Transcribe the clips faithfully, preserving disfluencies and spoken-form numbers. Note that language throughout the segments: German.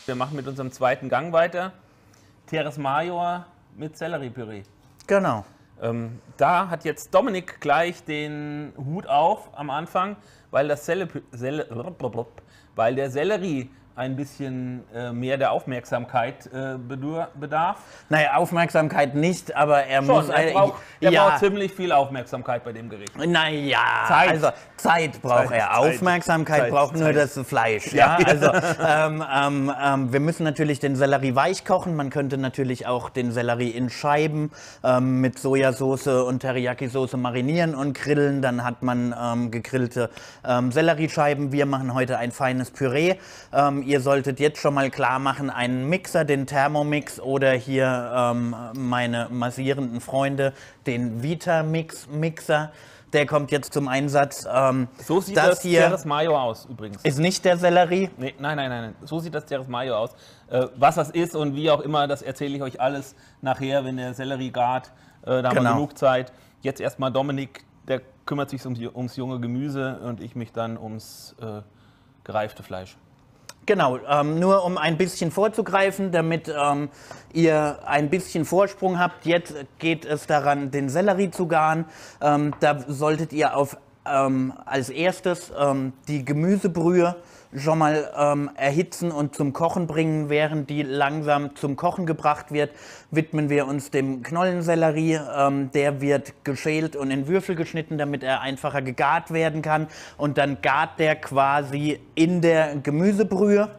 Wir machen mit unserem zweiten Gang weiter. Teres Major mit Selleriepüree. Genau. Ähm, da hat jetzt Dominik gleich den Hut auf am Anfang, weil, das Selle, Selle, weil der Sellerie ein bisschen äh, mehr der Aufmerksamkeit äh, bedarf. Naja, Aufmerksamkeit nicht, aber er Schon, muss... Er, braucht, er ja. braucht ziemlich viel Aufmerksamkeit bei dem Gericht. Naja, Zeit. also Zeit braucht Zeit, er, Aufmerksamkeit Zeit, braucht Zeit, nur Zeit. das Fleisch. Ja. Ja? Also ähm, ähm, ähm, wir müssen natürlich den Sellerie weich kochen. Man könnte natürlich auch den Sellerie in Scheiben ähm, mit Sojasauce und Teriyaki-Soße marinieren und grillen. Dann hat man ähm, gegrillte ähm, Selleriescheiben. Wir machen heute ein feines Püree. Ähm, ihr solltet jetzt schon mal klar machen, einen Mixer, den Thermomix oder hier ähm, meine massierenden Freunde, den Vitamix-Mixer. Der kommt jetzt zum Einsatz. Ähm, so sieht das, das hier Teres Major aus übrigens. ist nicht der Sellerie. Nee, nein, nein, nein, nein. So sieht das Teres Major aus. Äh, was das ist und wie auch immer, das erzähle ich euch alles nachher, wenn der Sellerie gart. Äh, da haben Genau. wir genug Zeit. Jetzt erstmal Dominik, der kümmert sich ums, ums junge Gemüse und ich mich dann ums äh, gereifte Fleisch. Genau, ähm, nur um ein bisschen vorzugreifen, damit ähm, ihr ein bisschen Vorsprung habt. Jetzt geht es daran, den Sellerie zu garen. Ähm, da solltet ihr auf, ähm, als erstes ähm, die Gemüsebrühe schon mal ähm, erhitzen und zum Kochen bringen. Während die langsam zum Kochen gebracht wird, widmen wir uns dem Knollensellerie. Ähm, der wird geschält und in Würfel geschnitten, damit er einfacher gegart werden kann. Und dann gart der quasi in der Gemüsebrühe.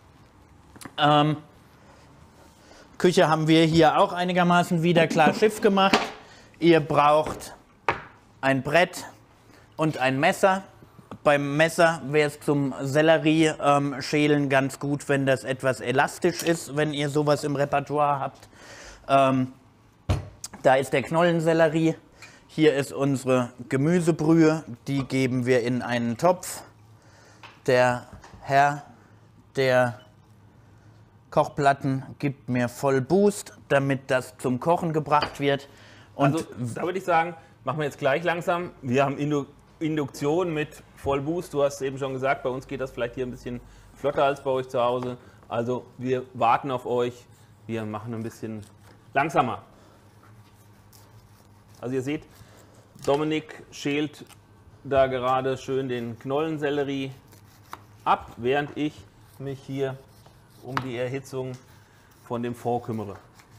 Ähm, Küche haben wir hier auch einigermaßen wieder klar Schiff gemacht. Ihr braucht ein Brett und ein Messer. Beim Messer wäre es zum Sellerie ähm, schälen ganz gut, wenn das etwas elastisch ist, wenn ihr sowas im Repertoire habt. Ähm, da ist der Knollensellerie. Hier ist unsere Gemüsebrühe. Die geben wir in einen Topf. Der Herr der Kochplatten gibt mir voll Boost, damit das zum Kochen gebracht wird. Und also, da würde ich sagen, machen wir jetzt gleich langsam. Wir haben Indu Induktion mit Vollboost. Du hast eben schon gesagt, bei uns geht das vielleicht hier ein bisschen flotter als bei euch zu Hause. Also wir warten auf euch. Wir machen ein bisschen langsamer. Also ihr seht, Dominik schält da gerade schön den Knollensellerie ab, während ich mich hier um die Erhitzung von dem Fond kümmere.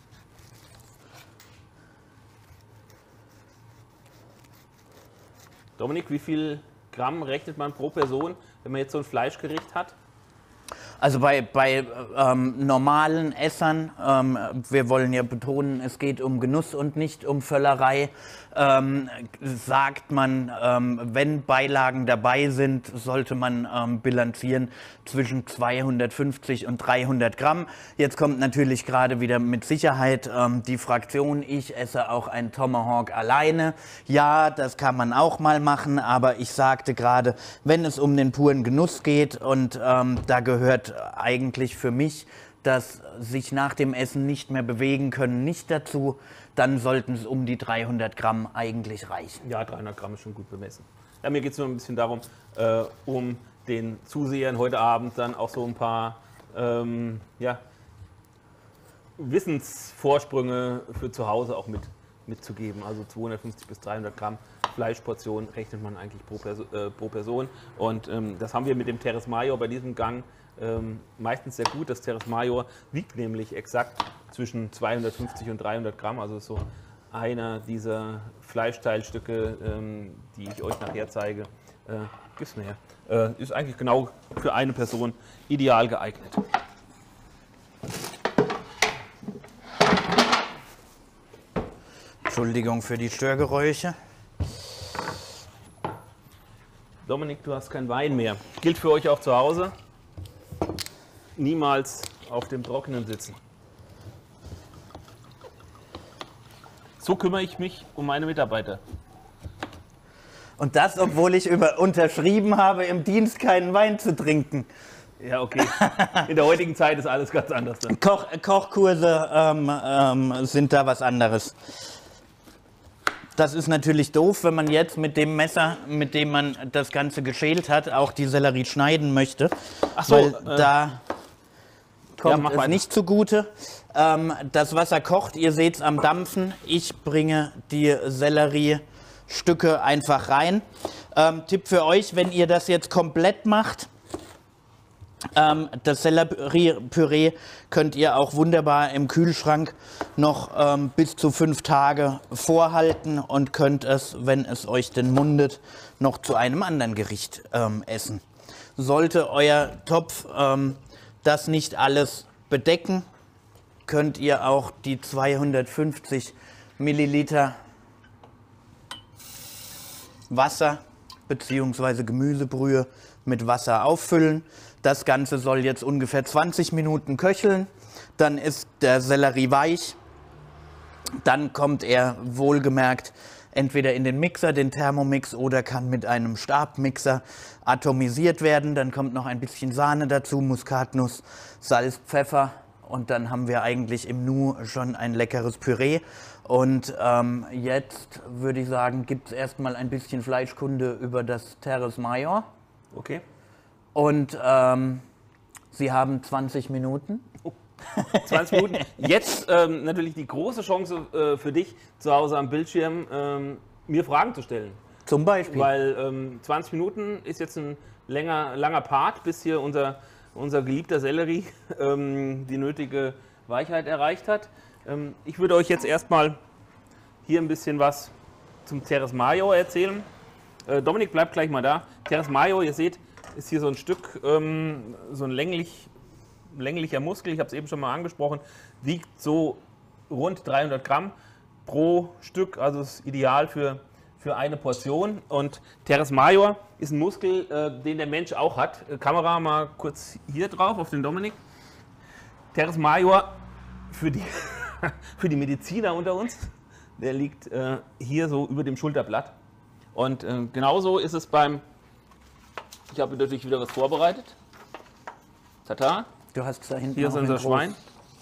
Dominik, wie viel Gramm rechnet man pro Person, wenn man jetzt so ein Fleischgericht hat? Also bei, bei ähm, normalen Essern, ähm, wir wollen ja betonen, es geht um Genuss und nicht um Völlerei, ähm, sagt man, ähm, wenn Beilagen dabei sind, sollte man ähm, bilanzieren zwischen zweihundertfünfzig und dreihundert Gramm. Jetzt kommt natürlich gerade wieder mit Sicherheit ähm, die Fraktion, ich esse auch ein Tomahawk alleine. Ja, das kann man auch mal machen, aber ich sagte gerade, wenn es um den puren Genuss geht und ähm, da gehört eigentlich für mich, dass sich nach dem Essen nicht mehr bewegen können, nicht dazu, dann sollten es um die dreihundert Gramm eigentlich reichen. Ja, dreihundert Gramm ist schon gut bemessen. Ja, mir geht es nur ein bisschen darum, äh, um den Zusehern heute Abend dann auch so ein paar ähm, ja, Wissensvorsprünge für zu Hause auch mit, mitzugeben. Also zweihundertfünfzig bis dreihundert Gramm Fleischportion rechnet man eigentlich pro, Perso äh, pro Person. Und ähm, das haben wir mit dem Teres Major bei diesem Gang ähm, meistens sehr gut. Das Teres Major wiegt nämlich exakt zwischen zweihundertfünfzig und dreihundert Gramm. Also ist so einer dieser Fleischteilstücke, ähm, die ich euch nachher zeige. Äh, gib's mir her. Äh, ist eigentlich genau für eine Person ideal geeignet. Entschuldigung für die Störgeräusche. Dominik, du hast kein Wein mehr. Gilt für euch auch zu Hause. Niemals auf dem Trockenen sitzen. So kümmere ich mich um meine Mitarbeiter. Und das, obwohl ich über unterschrieben habe, im Dienst keinen Wein zu trinken. Ja, okay. In der heutigen Zeit ist alles ganz anders. Dann. Koch, Kochkurse ähm, ähm, sind da was anderes. Das ist natürlich doof, wenn man jetzt mit dem Messer, mit dem man das Ganze geschält hat, auch die Sellerie schneiden möchte. Ach so, weil äh, da kommt Ja, es weiter. nicht zugute. Ähm, das Wasser kocht, ihr seht es am Dampfen. Ich bringe die Selleriestücke einfach rein. Ähm, Tipp für euch, wenn ihr das jetzt komplett macht, ähm, das Selleriepüree könnt ihr auch wunderbar im Kühlschrank noch ähm, bis zu fünf Tage vorhalten und könnt es, wenn es euch denn mundet, noch zu einem anderen Gericht ähm, essen. Sollte euer Topf ähm, das nicht alles bedecken, könnt ihr auch die zweihundertfünfzig Milliliter Wasser bzw. Gemüsebrühe mit Wasser auffüllen. Das Ganze soll jetzt ungefähr zwanzig Minuten köcheln. Dann ist der Sellerie weich. Dann kommt er wohlgemerkt entweder in den Mixer, den Thermomix, oder kann mit einem Stabmixer atomisiert werden. Dann kommt noch ein bisschen Sahne dazu, Muskatnuss, Salz, Pfeffer. Und dann haben wir eigentlich im Nu schon ein leckeres Püree. Und ähm, jetzt würde ich sagen, gibt es erstmal ein bisschen Fleischkunde über das Terres Major. Okay. Und ähm, Sie haben zwanzig Minuten. zwanzig Minuten. Jetzt ähm, natürlich die große Chance äh, für dich zu Hause am Bildschirm, ähm, mir Fragen zu stellen. Zum Beispiel. Weil ähm, zwanzig Minuten ist jetzt ein länger, langer Part, bis hier unser, unser geliebter Sellerie ähm, die nötige Weichheit erreicht hat. Ähm, ich würde euch jetzt erstmal hier ein bisschen was zum Terres Major erzählen. Äh, Dominik bleibt gleich mal da. Terres Major, ihr seht, ist hier so ein Stück, ähm, so ein länglich, länglicher Muskel, ich habe es eben schon mal angesprochen, wiegt so rund dreihundert Gramm pro Stück, also ist ideal für, für eine Portion. Und Terres Major ist ein Muskel, äh, den der Mensch auch hat. Äh, Kamera mal kurz hier drauf auf den Dominik. Terres Major für die, für die Mediziner unter uns, der liegt äh, hier so über dem Schulterblatt. Und äh, genauso ist es beim, ich habe natürlich wieder was vorbereitet. Tata. Du hast da hinten Hier ist noch unser ein groß- Schwein.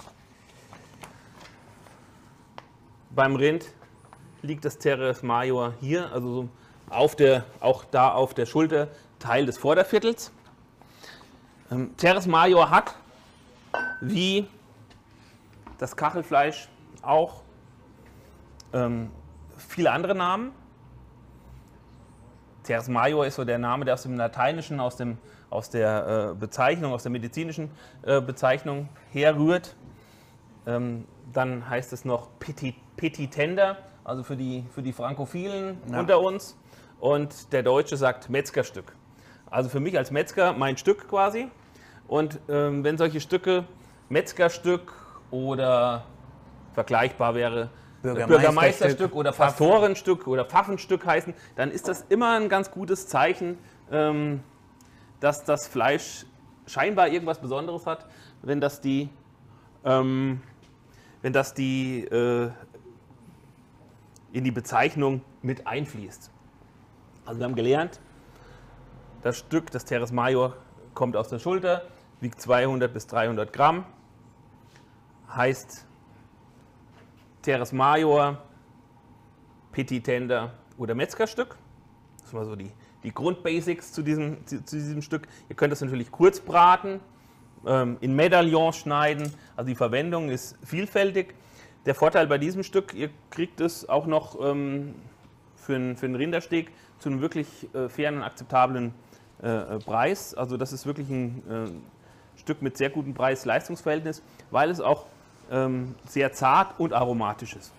Beim Rind liegt das Terres Major hier, also so auf der, auch da auf der Schulter, Teil des Vorderviertels. Ähm, Terres Major hat, wie das Kachelfleisch, auch ähm, viele andere Namen. Terres Major ist so der Name, der aus dem Lateinischen, aus, dem, aus der äh, Bezeichnung, aus der medizinischen äh, Bezeichnung herrührt. Ähm, dann heißt es noch Petit, Petit Tender, also für die, für die Frankophilen Ja. unter uns. Und der Deutsche sagt Metzgerstück. Also für mich als Metzger mein Stück quasi. Und ähm, wenn solche Stücke Metzgerstück oder vergleichbar wäre Bürgermeisterstück, Bürgermeisterstück oder Pastorenstück oder Pfaffenstück heißen, dann ist das immer ein ganz gutes Zeichen, ähm, dass das Fleisch scheinbar irgendwas Besonderes hat, wenn das die, ähm, wenn das die äh, in die Bezeichnung mit einfließt. Also wir haben gelernt, das Stück, das Terres Major, kommt aus der Schulter, wiegt zweihundert bis dreihundert Gramm, heißt Terres Major, Petit Tender oder Metzgerstück. Das sind mal so die, die Grundbasics zu diesem, zu, zu diesem Stück. Ihr könnt das natürlich kurz braten, ähm, in Medaillons schneiden. Also die Verwendung ist vielfältig. Der Vorteil bei diesem Stück, ihr kriegt es auch noch ähm, für, einen, für einen Rindersteak zu einem wirklich äh, fairen und akzeptablen äh, Preis. Also das ist wirklich ein äh, Stück mit sehr gutem Preis-Leistungs-Verhältnis, weil es auch ähm, sehr zart und aromatisch ist.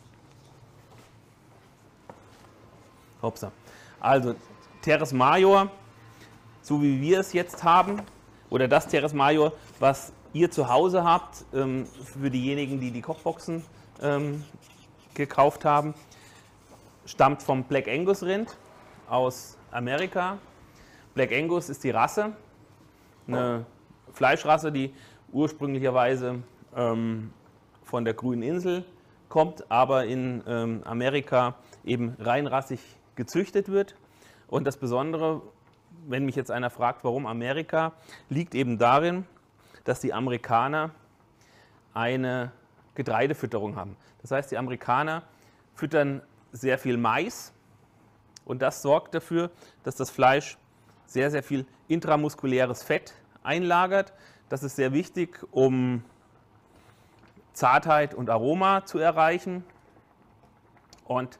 Hopsa. Also Terres Major, so wie wir es jetzt haben, oder das Terres Major, was ihr zu Hause habt, ähm, für diejenigen, die die Kochboxen ähm, gekauft haben, stammt vom Black Angus Rind aus Amerika. Black Angus ist die Rasse, eine Fleischrasse, die ursprünglicherweise ähm, von der Grünen Insel kommt, aber in ähm, Amerika eben reinrassig gezüchtet wird. Und das Besondere, wenn mich jetzt einer fragt, warum Amerika, liegt eben darin, dass die Amerikaner eine Getreidefütterung haben. Das heißt, die Amerikaner füttern sehr viel Mais und das sorgt dafür, dass das Fleisch sehr, sehr viel intramuskuläres Fett einlagert, Das ist sehr wichtig, um Zartheit und Aroma zu erreichen. Und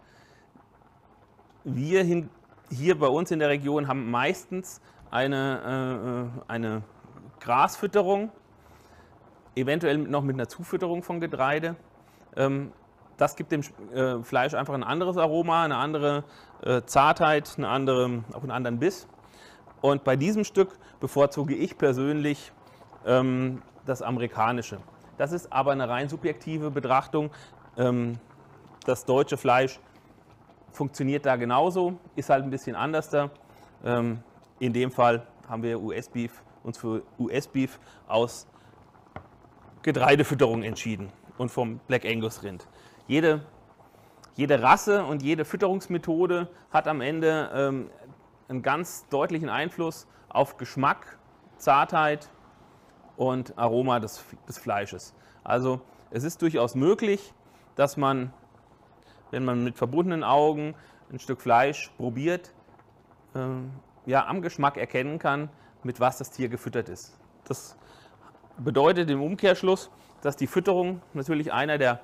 wir hin, hier bei uns in der Region haben meistens eine, äh, eine Grasfütterung, eventuell noch mit einer Zufütterung von Getreide. Ähm, das gibt dem äh, Fleisch einfach ein anderes Aroma, eine andere äh, Zartheit, eine andere, auch einen anderen Biss. Und bei diesem Stück bevorzuge ich persönlich ähm, das amerikanische. Das ist aber eine rein subjektive Betrachtung. Ähm, das deutsche Fleisch funktioniert da genauso, ist halt ein bisschen anders da. Ähm, in dem Fall haben wir U S-Beef, uns für U S-Beef aus Getreidefütterung entschieden und vom Black Angus Rind. Jede, jede Rasse und jede Fütterungsmethode hat am Ende ähm, einen ganz deutlichen Einfluss auf Geschmack, Zartheit und Aroma des, des Fleisches. Also es ist durchaus möglich, dass man, wenn man mit verbundenen Augen ein Stück Fleisch probiert, äh, ja, am Geschmack erkennen kann, mit was das Tier gefüttert ist. Das bedeutet im Umkehrschluss, dass die Fütterung natürlich einer der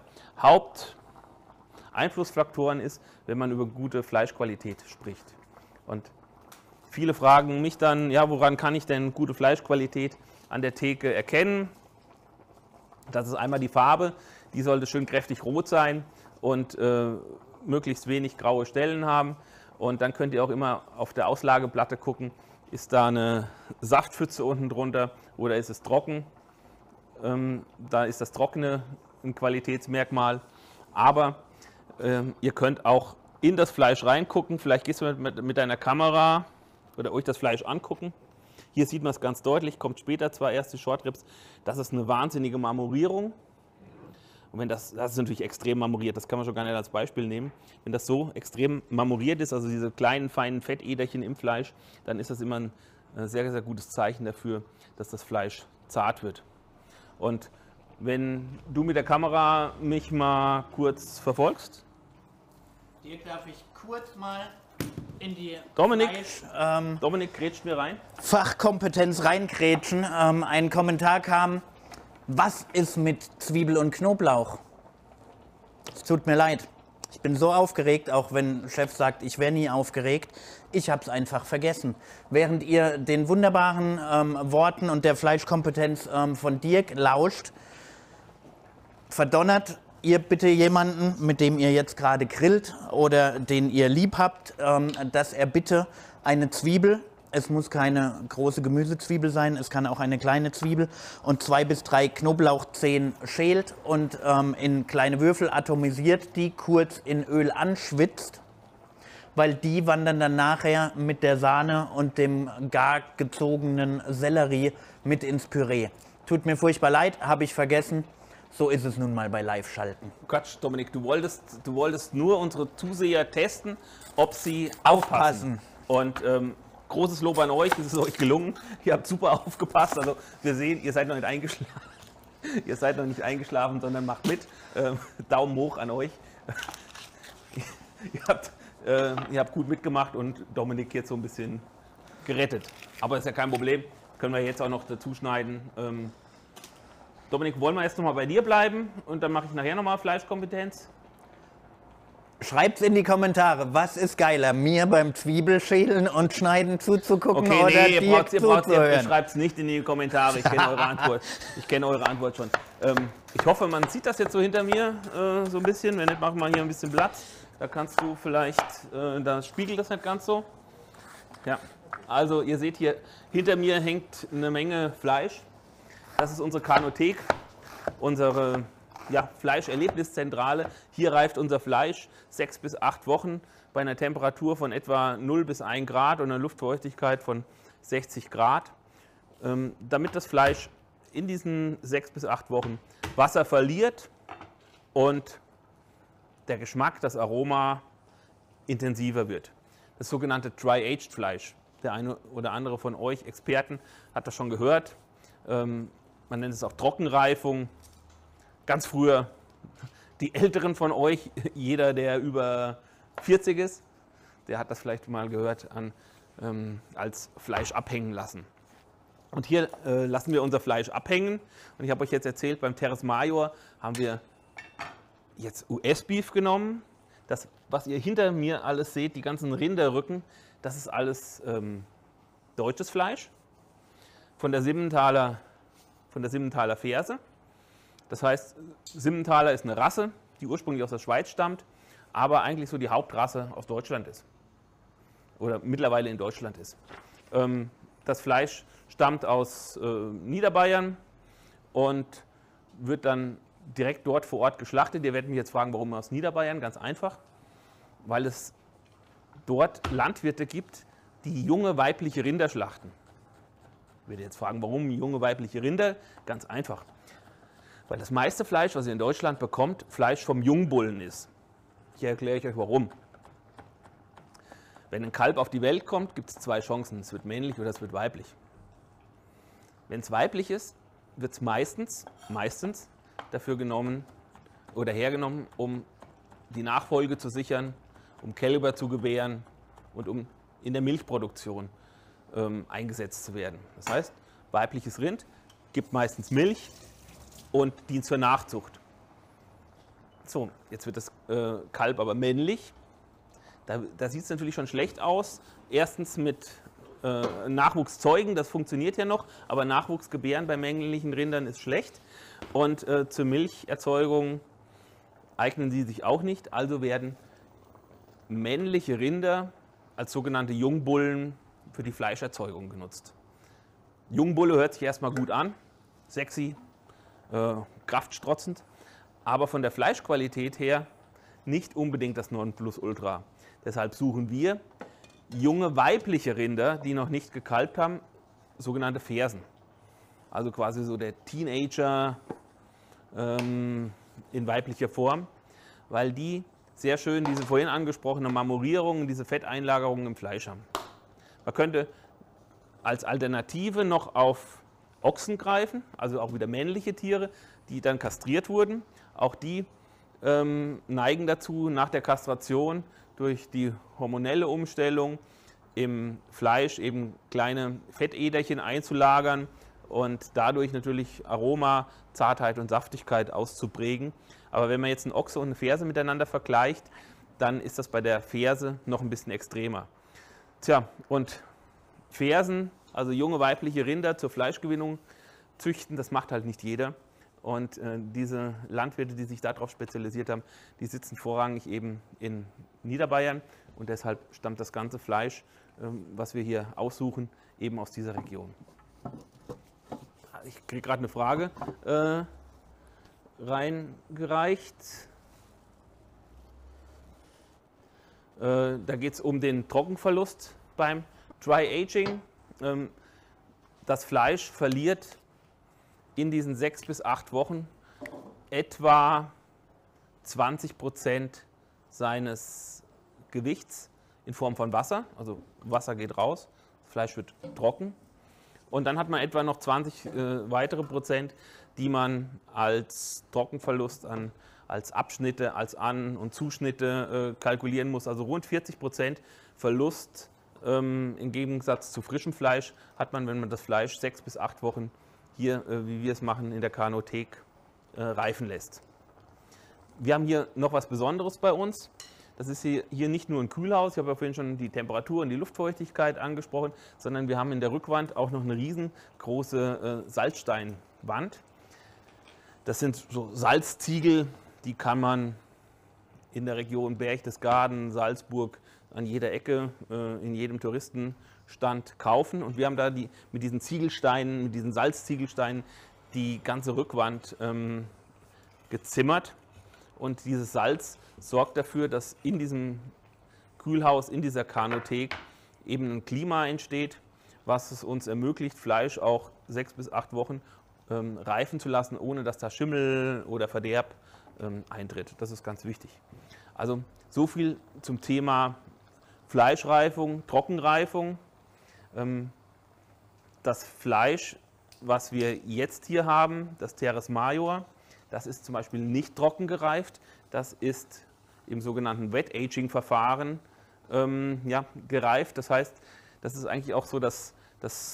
Haupteinflussfaktoren ist, wenn man über gute Fleischqualität spricht. Und viele fragen mich dann, ja, woran kann ich denn gute Fleischqualität an der Theke erkennen? Das ist einmal die Farbe, die sollte schön kräftig rot sein und äh, möglichst wenig graue Stellen haben. Und dann könnt ihr auch immer auf der Auslageplatte gucken, ist da eine Saftpfütze unten drunter oder ist es trocken? Ähm, da ist das Trockene ein Qualitätsmerkmal. Aber ähm, ihr könnt auch in das Fleisch reingucken. Vielleicht gehst du mit, mit, mit deiner Kamera oder euch das Fleisch angucken. Hier sieht man es ganz deutlich, kommt später zwar erst die Shortribs. Das ist eine wahnsinnige Marmorierung. Und wenn das, das ist natürlich extrem marmoriert, das kann man schon gar nicht als Beispiel nehmen. Wenn das so extrem marmoriert ist, also diese kleinen, feinen Fettäderchen im Fleisch, dann ist das immer ein sehr, sehr gutes Zeichen dafür, dass das Fleisch zart wird. Und wenn du mit der Kamera mich mal kurz verfolgst. Dirk, darf ich kurz mal in die Dominik, Fleisch, ähm, Dominik grätscht mir rein. Fachkompetenz reingrätschen. Ähm, ein Kommentar kam, was ist mit Zwiebel und Knoblauch? Es tut mir leid. Ich bin so aufgeregt, auch wenn Chef sagt, ich wäre nie aufgeregt. Ich habe es einfach vergessen. Während ihr den wunderbaren ähm, Worten und der Fleischkompetenz ähm, von Dirk lauscht, verdonnert ihr bitte jemanden, mit dem ihr jetzt gerade grillt oder den ihr lieb habt, ähm, dass er bitte eine Zwiebel, es muss keine große Gemüsezwiebel sein, es kann auch eine kleine Zwiebel, und zwei bis drei Knoblauchzehen schält und ähm, in kleine Würfel atomisiert, die kurz in Öl anschwitzt, weil die wandern dann nachher mit der Sahne und dem gar gezogenen Sellerie mit ins Püree. Tut mir furchtbar leid, habe ich vergessen. So ist es nun mal bei Live-Schalten. Quatsch, Dominik, du wolltest, du wolltest nur unsere Zuseher testen, ob sie aufpassen. Und ähm, großes Lob an euch, es ist euch gelungen. Ihr habt super aufgepasst. Also wir sehen, ihr seid noch nicht eingeschlafen. Ihr seid noch nicht eingeschlafen, sondern macht mit. Ähm, Daumen hoch an euch. ihr, habt, äh, ihr habt gut mitgemacht und Dominik jetzt so ein bisschen gerettet. Aber ist ja kein Problem. Können wir jetzt auch noch dazu schneiden. Ähm, Dominik, wollen wir jetzt noch mal bei dir bleiben und dann mache ich nachher noch mal Fleischkompetenz? Schreibt's in die Kommentare, was ist geiler, mir beim Zwiebelschälen und Schneiden zuzugucken okay, oder nee, dir zuzuhören? Ihr schreibt es nicht in die Kommentare, ich kenne eure Antwort. Ich kenne eure Antwort schon. Ähm, ich hoffe, man sieht das jetzt so hinter mir äh, so ein bisschen. Wenn nicht, machen wir hier ein bisschen Platz. Da kannst du vielleicht, äh, da spiegelt das nicht ganz so. Ja, also ihr seht hier, hinter mir hängt eine Menge Fleisch. Das ist unsere Kanothek, unsere ja, Fleischerlebniszentrale. Hier reift unser Fleisch sechs bis acht Wochen bei einer Temperatur von etwa null bis ein Grad und einer Luftfeuchtigkeit von sechzig Grad. Ähm, damit das Fleisch in diesen sechs bis acht Wochen Wasser verliert und der Geschmack, das Aroma intensiver wird. Das sogenannte Dry-Aged Fleisch. Der eine oder andere von euch Experten hat das schon gehört. Ähm, Man nennt es auch Trockenreifung. Ganz früher, die Älteren von euch, jeder, der über vierzig ist, der hat das vielleicht mal gehört, an, ähm, als Fleisch abhängen lassen. Und hier äh, lassen wir unser Fleisch abhängen. Und ich habe euch jetzt erzählt, beim Terrace Major haben wir jetzt U S-Beef genommen. Das, was ihr hinter mir alles seht, die ganzen Rinderrücken, das ist alles ähm, deutsches Fleisch von der Simmentaler, von der Simmentaler Ferse. Das heißt, Simmentaler ist eine Rasse, die ursprünglich aus der Schweiz stammt, aber eigentlich so die Hauptrasse aus Deutschland ist. Oder mittlerweile in Deutschland ist. Ähm, das Fleisch stammt aus äh, Niederbayern und wird dann direkt dort vor Ort geschlachtet. Ihr werdet mich jetzt fragen, warum aus Niederbayern? Ganz einfach, weil es dort Landwirte gibt, die junge weibliche Rinder schlachten. Ich werde jetzt fragen, warum junge weibliche Rinder? Ganz einfach, weil das meiste Fleisch, was ihr in Deutschland bekommt, Fleisch vom Jungbullen ist. Hier erkläre ich euch warum. Wenn ein Kalb auf die Welt kommt, gibt es zwei Chancen. Es wird männlich oder es wird weiblich. Wenn es weiblich ist, wird es meistens, meistens dafür genommen oder hergenommen, um die Nachfolge zu sichern, um Kälber zu gebären und um in der Milchproduktion ähm, eingesetzt zu werden. Das heißt, weibliches Rind gibt meistens Milch und dient zur Nachzucht. So, jetzt wird das äh, Kalb aber männlich. Da, da sieht es natürlich schon schlecht aus. Erstens mit äh, Nachwuchs zeugen, das funktioniert ja noch, aber Nachwuchs gebären bei männlichen Rindern ist schlecht. Und äh, zur Milcherzeugung eignen sie sich auch nicht. Also werden männliche Rinder als sogenannte Jungbullen für die Fleischerzeugung genutzt. Jungbulle hört sich erstmal gut an, sexy, äh, kraftstrotzend, aber von der Fleischqualität her nicht unbedingt das Nonplusultra. Deshalb suchen wir junge weibliche Rinder, die noch nicht gekalbt haben, sogenannte Fersen. Also quasi so der Teenager ähm, in weiblicher Form, weil die sehr schön diese vorhin angesprochene Marmorierung, diese Fetteinlagerung im Fleisch haben. Man könnte als Alternative noch auf Ochsen greifen, also auch wieder männliche Tiere, die dann kastriert wurden. Auch die ähm, neigen dazu, nach der Kastration durch die hormonelle Umstellung im Fleisch eben kleine Fettäderchen einzulagern und dadurch natürlich Aroma, Zartheit und Saftigkeit auszuprägen. Aber wenn man jetzt einen Ochse und eine Ferse miteinander vergleicht, dann ist das bei der Ferse noch ein bisschen extremer. Tja, und Fersen, also junge weibliche Rinder zur Fleischgewinnung züchten, das macht halt nicht jeder. Und äh, diese Landwirte, die sich darauf spezialisiert haben, die sitzen vorrangig eben in Niederbayern und deshalb stammt das ganze Fleisch, äh, was wir hier aussuchen, eben aus dieser Region. Ich kriege gerade eine Frage äh, reingereicht. Äh, da geht es um den Trockenverlust beim Dry Aging. Ähm, das Fleisch verliert in diesen sechs bis acht Wochen etwa zwanzig Prozent seines Gewichts in Form von Wasser. Also Wasser geht raus, das Fleisch wird trocken. Und dann hat man etwa noch zwanzig äh, weitere Prozent, die man als Trockenverlust an, als Abschnitte, als An- und Zuschnitte äh, kalkulieren muss. Also rund vierzig Prozent Verlust ähm, im Gegensatz zu frischem Fleisch hat man, wenn man das Fleisch sechs bis acht Wochen hier, äh, wie wir es machen, in der Kanothek äh, reifen lässt. Wir haben hier noch was Besonderes bei uns. Das ist hier, hier nicht nur ein Kühlhaus, ich habe ja vorhin schon die Temperatur und die Luftfeuchtigkeit angesprochen, sondern wir haben in der Rückwand auch noch eine riesengroße äh, Salzsteinwand. Das sind so Salzziegel, die kann man in der Region Berchtesgaden, Salzburg, an jeder Ecke, äh, in jedem Touristenstand kaufen. Und wir haben da die, mit diesen Ziegelsteinen, mit diesen Salzziegelsteinen die ganze Rückwand ähm, gezimmert. Und dieses Salz sorgt dafür, dass in diesem Kühlhaus, in dieser Kanothek eben ein Klima entsteht, was es uns ermöglicht, Fleisch auch sechs bis acht Wochen ähm, reifen zu lassen, ohne dass da Schimmel oder Verderb ähm, eintritt. Das ist ganz wichtig. Also so viel zum Thema Fleischreifung, Trockenreifung. Ähm, das Fleisch, was wir jetzt hier haben, das Terrace Major, das ist zum Beispiel nicht trocken gereift, das ist im sogenannten Wet Aging Verfahren ähm, ja, gereift. Das heißt, das ist eigentlich auch so das, das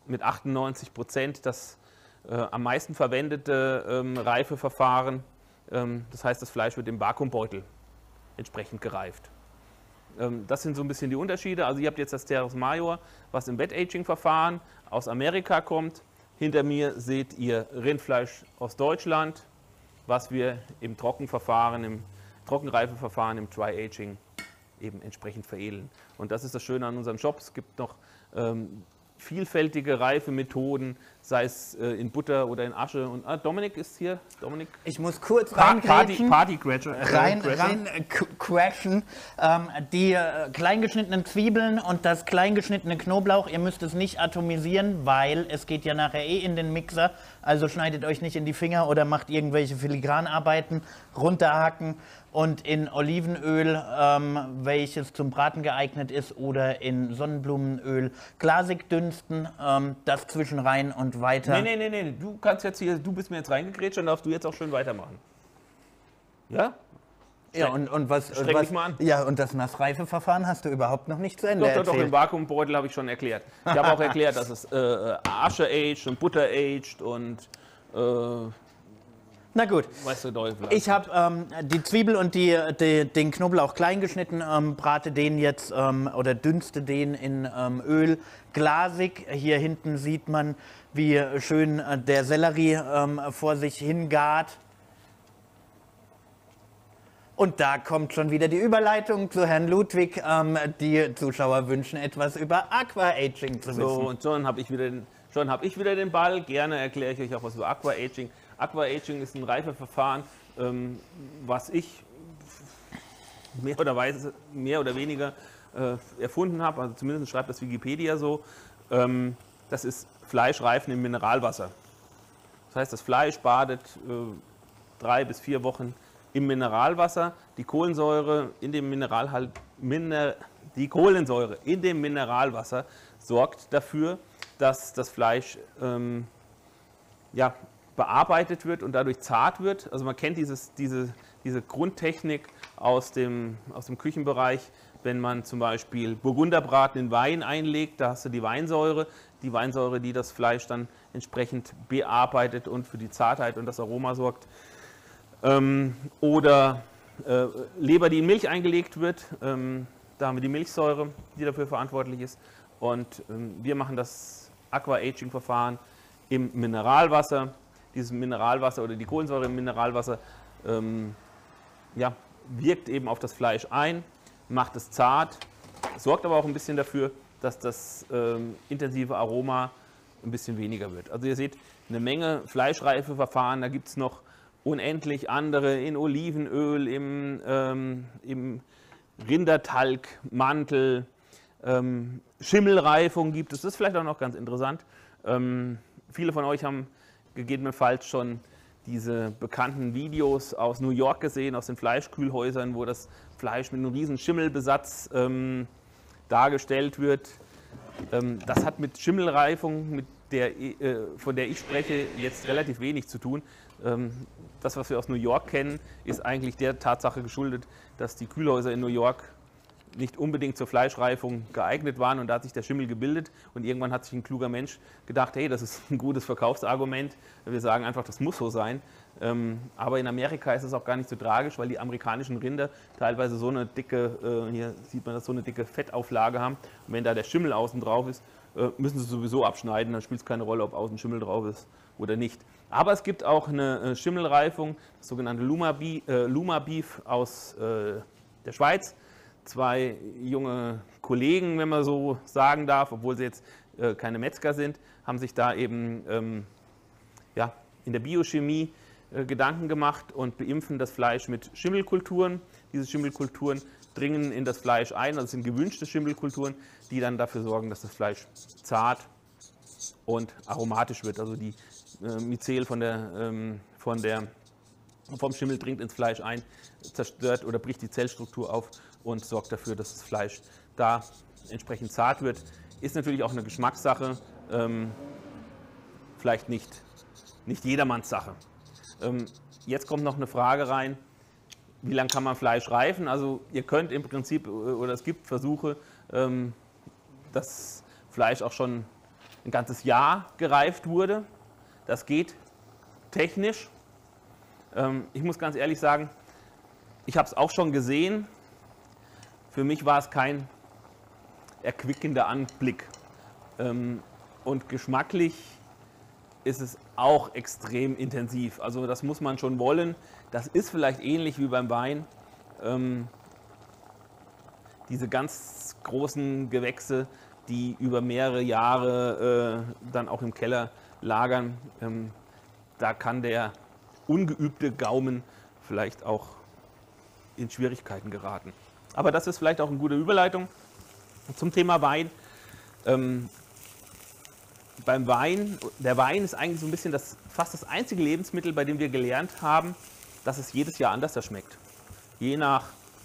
mit achtundneunzig Prozent das äh, am meisten verwendete ähm, Reifeverfahren. Ähm, das heißt, das Fleisch wird im Vakuumbeutel entsprechend gereift. Ähm, das sind so ein bisschen die Unterschiede. Also ihr habt jetzt das Terres Major, was im Wet-Aging-Verfahren aus Amerika kommt. Hinter mir seht ihr Rindfleisch aus Deutschland, was wir im Trockenverfahren, im Trockenreifeverfahren, im Dry-Aging eben entsprechend veredeln. Und das ist das Schöne an unserem Shop. Es gibt noch ähm, vielfältige Reifemethoden, sei es äh, in Butter oder in Asche. Und ah, Dominik ist hier. Dominik. Ich muss kurz Pa reingrätschen. Party, Party äh, rein, rein äh, crashen. Ähm, die äh, kleingeschnittenen Zwiebeln und das kleingeschnittene Knoblauch, ihr müsst es nicht atomisieren, weil es geht ja nachher eh in den Mixer. Also schneidet euch nicht in die Finger oder macht irgendwelche Filigranarbeiten, runterhacken und in Olivenöl, ähm, welches zum Braten geeignet ist, oder in Sonnenblumenöl glasig dünsten, ähm, das zwischen rein und weiter. Nee, nee, nee, nee, du kannst jetzt hier, du bist mir jetzt reingegrätscht, dann darfst du jetzt auch schön weitermachen. Ja? Ja, und, und was, Streng was dich mal an. Ja, und das Nassreifeverfahren hast du überhaupt noch nicht zu Ende Doch, doch, doch, erzählt. im Vakuumbeutel habe ich schon erklärt. Ich habe auch erklärt, dass es äh, Asche-aged und Butter-aged und äh, Na gut. weißt du, Teufel. Ich habe ähm, die Zwiebel und die, die, den Knoblauch klein geschnitten, ähm, brate den jetzt ähm, oder dünste den in ähm, Öl glasig. Hier hinten sieht man, wie schön äh, der Sellerie ähm, vor sich hingart. Und da kommt schon wieder die Überleitung zu Herrn Ludwig. Ähm, die Zuschauer wünschen etwas über Aqua-Aging zu wissen. So, und schon habe ich, wieder den- schon hab ich wieder den Ball. Gerne erkläre ich euch auch was über Aqua-Aging. Aqua-Aging ist ein Reifeverfahren, ähm, was ich mehr oder, weise, mehr oder weniger äh, erfunden habe. Also zumindest schreibt das Wikipedia so. Ähm, das ist Fleischreifen im Mineralwasser. Das heißt, das Fleisch badet äh, drei bis vier Wochen im Mineralwasser. Die Kohlensäure in dem Mineralhalt, Miner, die Kohlensäure in dem Mineralwasser sorgt dafür, dass das Fleisch ähm, ja, bearbeitet wird und dadurch zart wird. Also man kennt dieses, diese, diese Grundtechnik aus dem, aus dem Küchenbereich, wenn man zum Beispiel Burgunderbraten in Wein einlegt, da hast du die Weinsäure, die Weinsäure, die das Fleisch dann entsprechend bearbeitet und für die Zartheit und das Aroma sorgt. Ähm, oder äh, Leber, die in Milch eingelegt wird, ähm, da haben wir die Milchsäure, die dafür verantwortlich ist. Und ähm, wir machen das Aqua-Aging-Verfahren im Mineralwasser. Dieses Mineralwasser oder die Kohlensäure im Mineralwasser ähm, ja, wirkt eben auf das Fleisch ein, macht es zart, sorgt aber auch ein bisschen dafür, dass das ähm, intensive Aroma ein bisschen weniger wird. Also ihr seht eine Menge Fleischreifeverfahren, da gibt es noch unendlich andere in Olivenöl, im, ähm, im Rindertalg, Mantel, ähm, Schimmelreifung gibt es. Das ist vielleicht auch noch ganz interessant. Ähm, viele von euch haben gegebenenfalls schon diese bekannten Videos aus New York gesehen, aus den Fleischkühlhäusern, wo das Fleisch mit einem riesen Schimmelbesatz ähm, dargestellt wird. Ähm, das hat mit Schimmelreifung, mit der, äh, von der ich spreche, jetzt relativ wenig zu tun. Ähm, das, was wir aus New York kennen, ist eigentlich der Tatsache geschuldet, dass die Kühlhäuser in New York nicht unbedingt zur Fleischreifung geeignet waren und da hat sich der Schimmel gebildet und irgendwann hat sich ein kluger Mensch gedacht, hey, das ist ein gutes Verkaufsargument, wir sagen einfach, das muss so sein. Ähm, aber in Amerika ist es auch gar nicht so tragisch, weil die amerikanischen Rinder teilweise so eine dicke, äh, hier sieht man das, so eine dicke Fettauflage haben und wenn da der Schimmel außen drauf ist, äh, müssen sie sowieso abschneiden, dann spielt es keine Rolle, ob außen Schimmel drauf ist oder nicht. Aber es gibt auch eine äh, Schimmelreifung, das sogenannte Luma Beef, äh, Luma Beef aus äh, der Schweiz. Zwei junge Kollegen, wenn man so sagen darf, obwohl sie jetzt äh, keine Metzger sind, haben sich da eben ähm, ja, in der Biochemie äh, Gedanken gemacht und beimpfen das Fleisch mit Schimmelkulturen. Diese Schimmelkulturen dringen in das Fleisch ein, also es sind gewünschte Schimmelkulturen, die dann dafür sorgen, dass das Fleisch zart und aromatisch wird. Also die äh, Myzel von der, ähm, von der, vom Schimmel dringt ins Fleisch ein, zerstört oder bricht die Zellstruktur auf und sorgt dafür, dass das Fleisch da entsprechend zart wird. Ist natürlich auch eine Geschmackssache, ähm, vielleicht nicht, nicht jedermanns Sache. Ähm, jetzt kommt noch eine Frage rein, wie lange kann man Fleisch reifen? Also ihr könnt im Prinzip, oder es gibt Versuche, ähm, das Fleisch auch schon ein ganzes Jahr gereift wurde. Das geht technisch. Ähm, ich muss ganz ehrlich sagen, ich habe es auch schon gesehen. Für mich war es kein erquickender Anblick. Ähm, und geschmacklich ist es auch extrem intensiv. Also das muss man schon wollen. Das ist vielleicht ähnlich wie beim Wein. Ähm, diese ganz großen Gewächse, die über mehrere Jahre äh, dann auch im Keller lagern, ähm, da kann der ungeübte Gaumen vielleicht auch in Schwierigkeiten geraten. Aber das ist vielleicht auch eine gute Überleitung zum Thema Wein. Ähm, beim Wein, der Wein ist eigentlich so ein bisschen das, fast das einzige Lebensmittel, bei dem wir gelernt haben, dass es jedes Jahr anders schmeckt. Je nach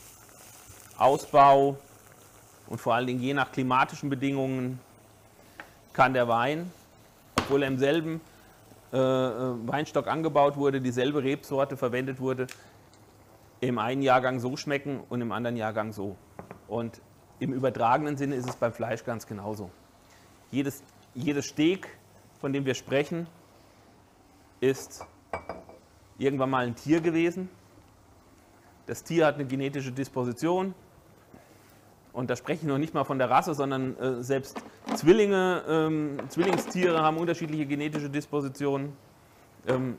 Ausbau und vor allen Dingen je nach klimatischen Bedingungen kann der Wein, obwohl er im selben äh, Weinstock angebaut wurde, dieselbe Rebsorte verwendet wurde, im einen Jahrgang so schmecken und im anderen Jahrgang so. Und im übertragenen Sinne ist es beim Fleisch ganz genauso. Jedes, jedes Steak, von dem wir sprechen, ist irgendwann mal ein Tier gewesen. Das Tier hat eine genetische Disposition. Und da spreche ich noch nicht mal von der Rasse, sondern äh, selbst Zwillinge, ähm, Zwillingstiere haben unterschiedliche genetische Dispositionen. Ähm,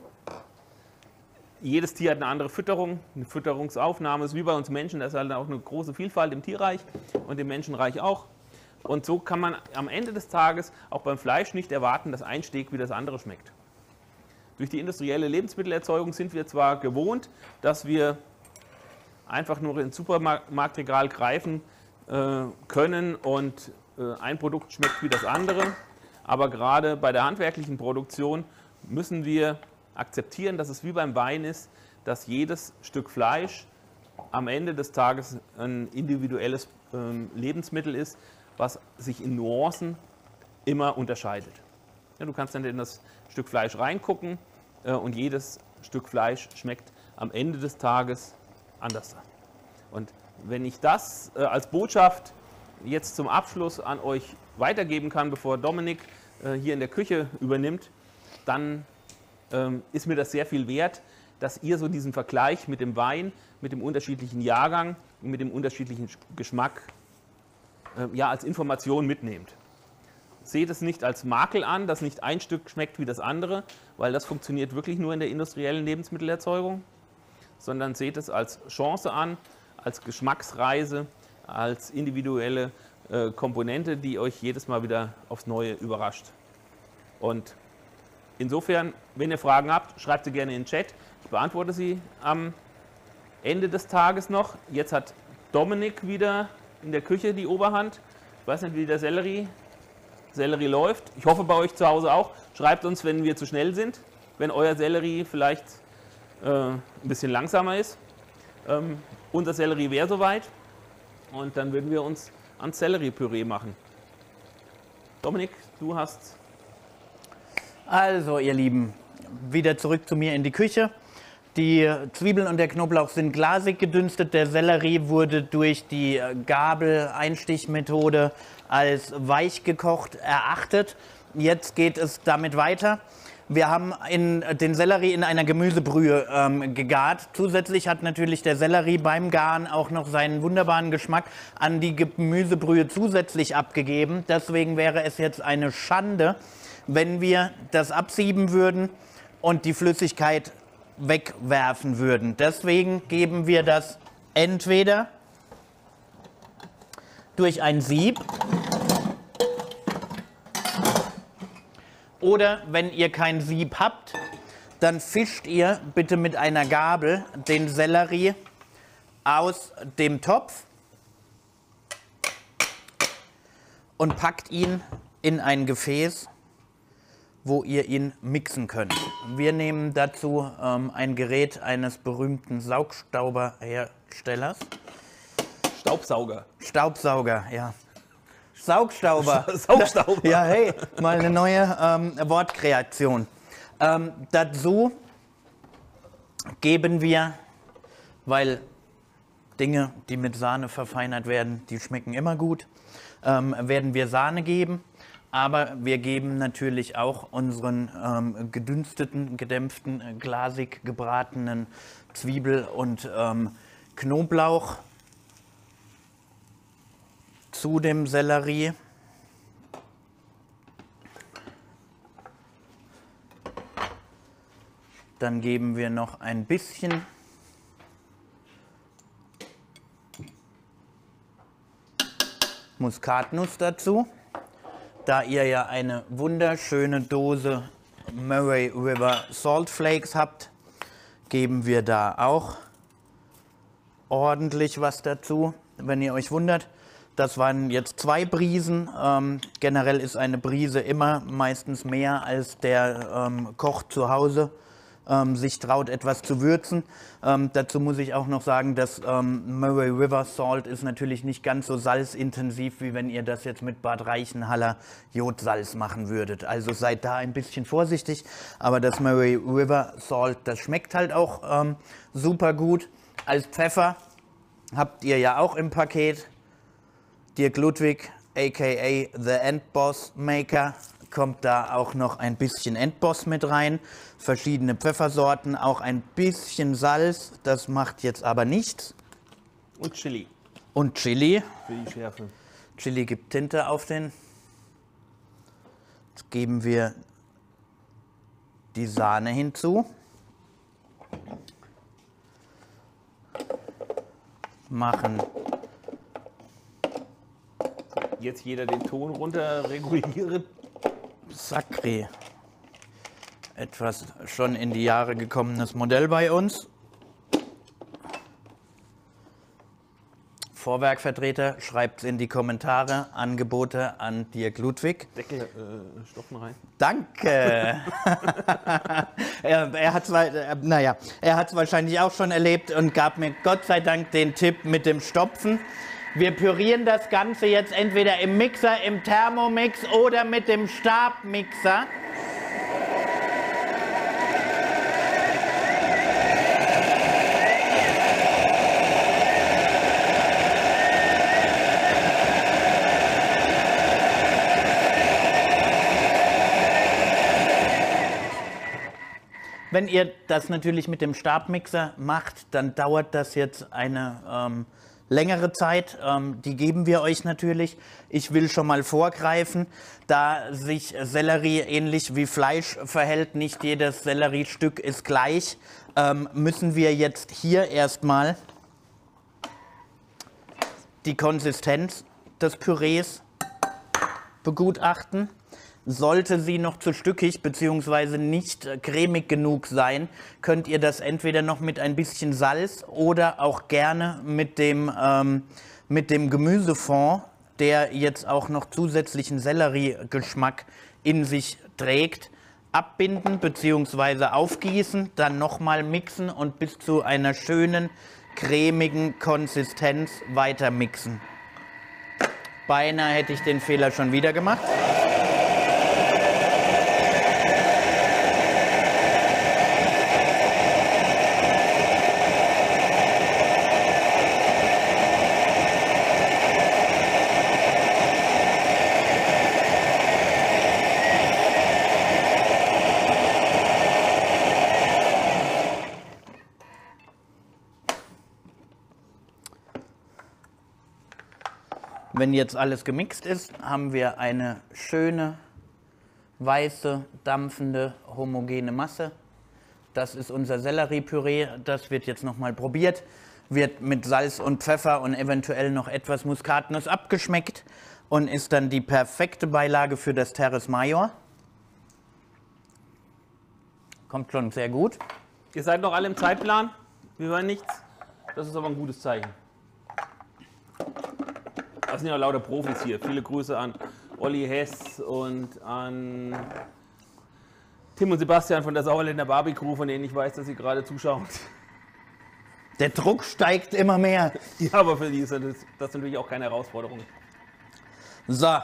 jedes Tier hat eine andere Fütterung, eine Fütterungsaufnahme. Ist wie bei uns Menschen, da ist halt auch eine große Vielfalt im Tierreich und im Menschenreich auch. Und so kann man am Ende des Tages auch beim Fleisch nicht erwarten, dass ein Steak wie das andere schmeckt. Durch die industrielle Lebensmittelerzeugung sind wir zwar gewohnt, dass wir einfach nur ins Supermarktregal greifen können und ein Produkt schmeckt wie das andere. Aber gerade bei der handwerklichen Produktion müssen wir akzeptieren, dass es wie beim Wein ist, dass jedes Stück Fleisch am Ende des Tages ein individuelles Lebensmittel ist, was sich in Nuancen immer unterscheidet. Ja, du kannst dann in das Stück Fleisch reingucken und jedes Stück Fleisch schmeckt am Ende des Tages anders. Und wenn ich das äh, als Botschaft jetzt zum Abschluss an euch weitergeben kann, bevor Dominik äh, hier in der Küche übernimmt, dann ähm, ist mir das sehr viel wert, dass ihr so diesen Vergleich mit dem Wein, mit dem unterschiedlichen Jahrgang und mit dem unterschiedlichen Geschmack äh, ja, als Information mitnehmt. Seht es nicht als Makel an, dass nicht ein Stück schmeckt wie das andere, weil das funktioniert wirklich nur in der industriellen Lebensmittelerzeugung, sondern seht es als Chance an, als Geschmacksreise, als individuelle äh, Komponente, die euch jedes Mal wieder aufs Neue überrascht. Und insofern, wenn ihr Fragen habt, schreibt sie gerne in den Chat. Ich beantworte sie am Ende des Tages noch. Jetzt hat Dominik wieder in der Küche die Oberhand. Ich weiß nicht, wie der Sellerie, Sellerie läuft. Ich hoffe bei euch zu Hause auch. Schreibt uns, wenn wir zu schnell sind, wenn euer Sellerie vielleicht äh, ein bisschen langsamer ist. Ähm, unser Sellerie wäre soweit und dann würden wir uns ans Selleriepüree machen. Dominik, du hast... Also ihr Lieben, wieder zurück zu mir in die Küche. Die Zwiebeln und der Knoblauch sind glasig gedünstet. Der Sellerie wurde durch die Gabel-Einstichmethode als weich gekocht erachtet. Jetzt geht es damit weiter. Wir haben in, den Sellerie in einer Gemüsebrühe ähm, gegart. Zusätzlich hat natürlich der Sellerie beim Garen auch noch seinen wunderbaren Geschmack an die Gemüsebrühe zusätzlich abgegeben. Deswegen wäre es jetzt eine Schande, wenn wir das absieben würden und die Flüssigkeit wegwerfen würden. Deswegen geben wir das entweder durch ein Sieb oder wenn ihr kein Sieb habt, dann fischt ihr bitte mit einer Gabel den Sellerie aus dem Topf und packt ihn in ein Gefäß, wo ihr ihn mixen könnt. Wir nehmen dazu ähm, ein Gerät eines berühmten Saugstauberherstellers. Staubsauger. Staubsauger, ja. Saugstauber. Saugstauber. Ja, hey, mal eine neue ähm, Wortkreation. Ähm, dazu geben wir, weil Dinge, die mit Sahne verfeinert werden, die schmecken immer gut, ähm, werden wir Sahne geben. Aber wir geben natürlich auch unseren ähm, gedünsteten, gedämpften, äh, glasig gebratenen Zwiebel und ähm, Knoblauch zu dem Sellerie. Dann geben wir noch ein bisschen Muskatnuss dazu. Da ihr ja eine wunderschöne Dose Murray River Salt Flakes habt, geben wir da auch ordentlich was dazu. Wenn ihr euch wundert, das waren jetzt zwei Brisen. Ähm, generell ist eine Brise immer meistens mehr, als der ähm, Koch zu Hause ähm, sich traut, etwas zu würzen. Ähm, dazu muss ich auch noch sagen, dass ähm, Murray River Salt ist natürlich nicht ganz so salzintensiv, wie wenn ihr das jetzt mit Bad Reichenhaller Jodsalz machen würdet. Also seid da ein bisschen vorsichtig, aber das Murray River Salt, das schmeckt halt auch ähm, super gut. Als Pfeffer habt ihr ja auch im Paket Dirk Ludwig, aka The Endboss Maker, kommt da auch noch ein bisschen Endboss mit rein. Verschiedene Pfeffersorten, auch ein bisschen Salz, das macht jetzt aber nichts. Und Chili. Und Chili. Für die Schärfe. Chili gibt Tinte auf den. Jetzt geben wir die Sahne hinzu. Machen Jetzt jeder den Ton runter regulieren. Sacré. Etwas schon in die Jahre gekommenes Modell bei uns. Vorwerkvertreter, schreibt es in die Kommentare. Angebote an Dirk Ludwig. Deckel, äh, Stopfen rein. Danke. er er hat es naja, er hat's wahrscheinlich auch schon erlebt und gab mir Gott sei Dank den Tipp mit dem Stopfen. Wir pürieren das Ganze jetzt entweder im Mixer, im Thermomix oder mit dem Stabmixer. Wenn ihr das natürlich mit dem Stabmixer macht, dann dauert das jetzt eine ähm, längere Zeit. Ähm, die geben wir euch natürlich. Ich will schon mal vorgreifen, da sich Sellerie ähnlich wie Fleisch verhält, nicht jedes Selleriestück ist gleich, ähm, müssen wir jetzt hier erstmal die Konsistenz des Pürees begutachten. Sollte sie noch zu stückig bzw. nicht cremig genug sein, könnt ihr das entweder noch mit ein bisschen Salz oder auch gerne mit dem, ähm, mit dem Gemüsefond, der jetzt auch noch zusätzlichen Selleriegeschmack in sich trägt, abbinden bzw. aufgießen, dann nochmal mixen und bis zu einer schönen cremigen Konsistenz weiter mixen. Beinahe hätte ich den Fehler schon wieder gemacht. Wenn jetzt alles gemixt ist, haben wir eine schöne, weiße, dampfende, homogene Masse. Das ist unser Selleriepüree. Das wird jetzt nochmal probiert. Wird mit Salz und Pfeffer und eventuell noch etwas Muskatnuss abgeschmeckt und ist dann die perfekte Beilage für das Terres Major. Kommt schon sehr gut. Ihr seid noch alle im Zeitplan. Wir hören nichts. Das ist aber ein gutes Zeichen. Das sind ja lauter Profis hier. Viele Grüße an Olli Hess und an Tim und Sebastian von der Sauerländer Barbie Crew, von denen ich weiß, dass sie gerade zuschauen. Der Druck steigt immer mehr. Ja, aber für die ist das, das ist natürlich auch keine Herausforderung. So.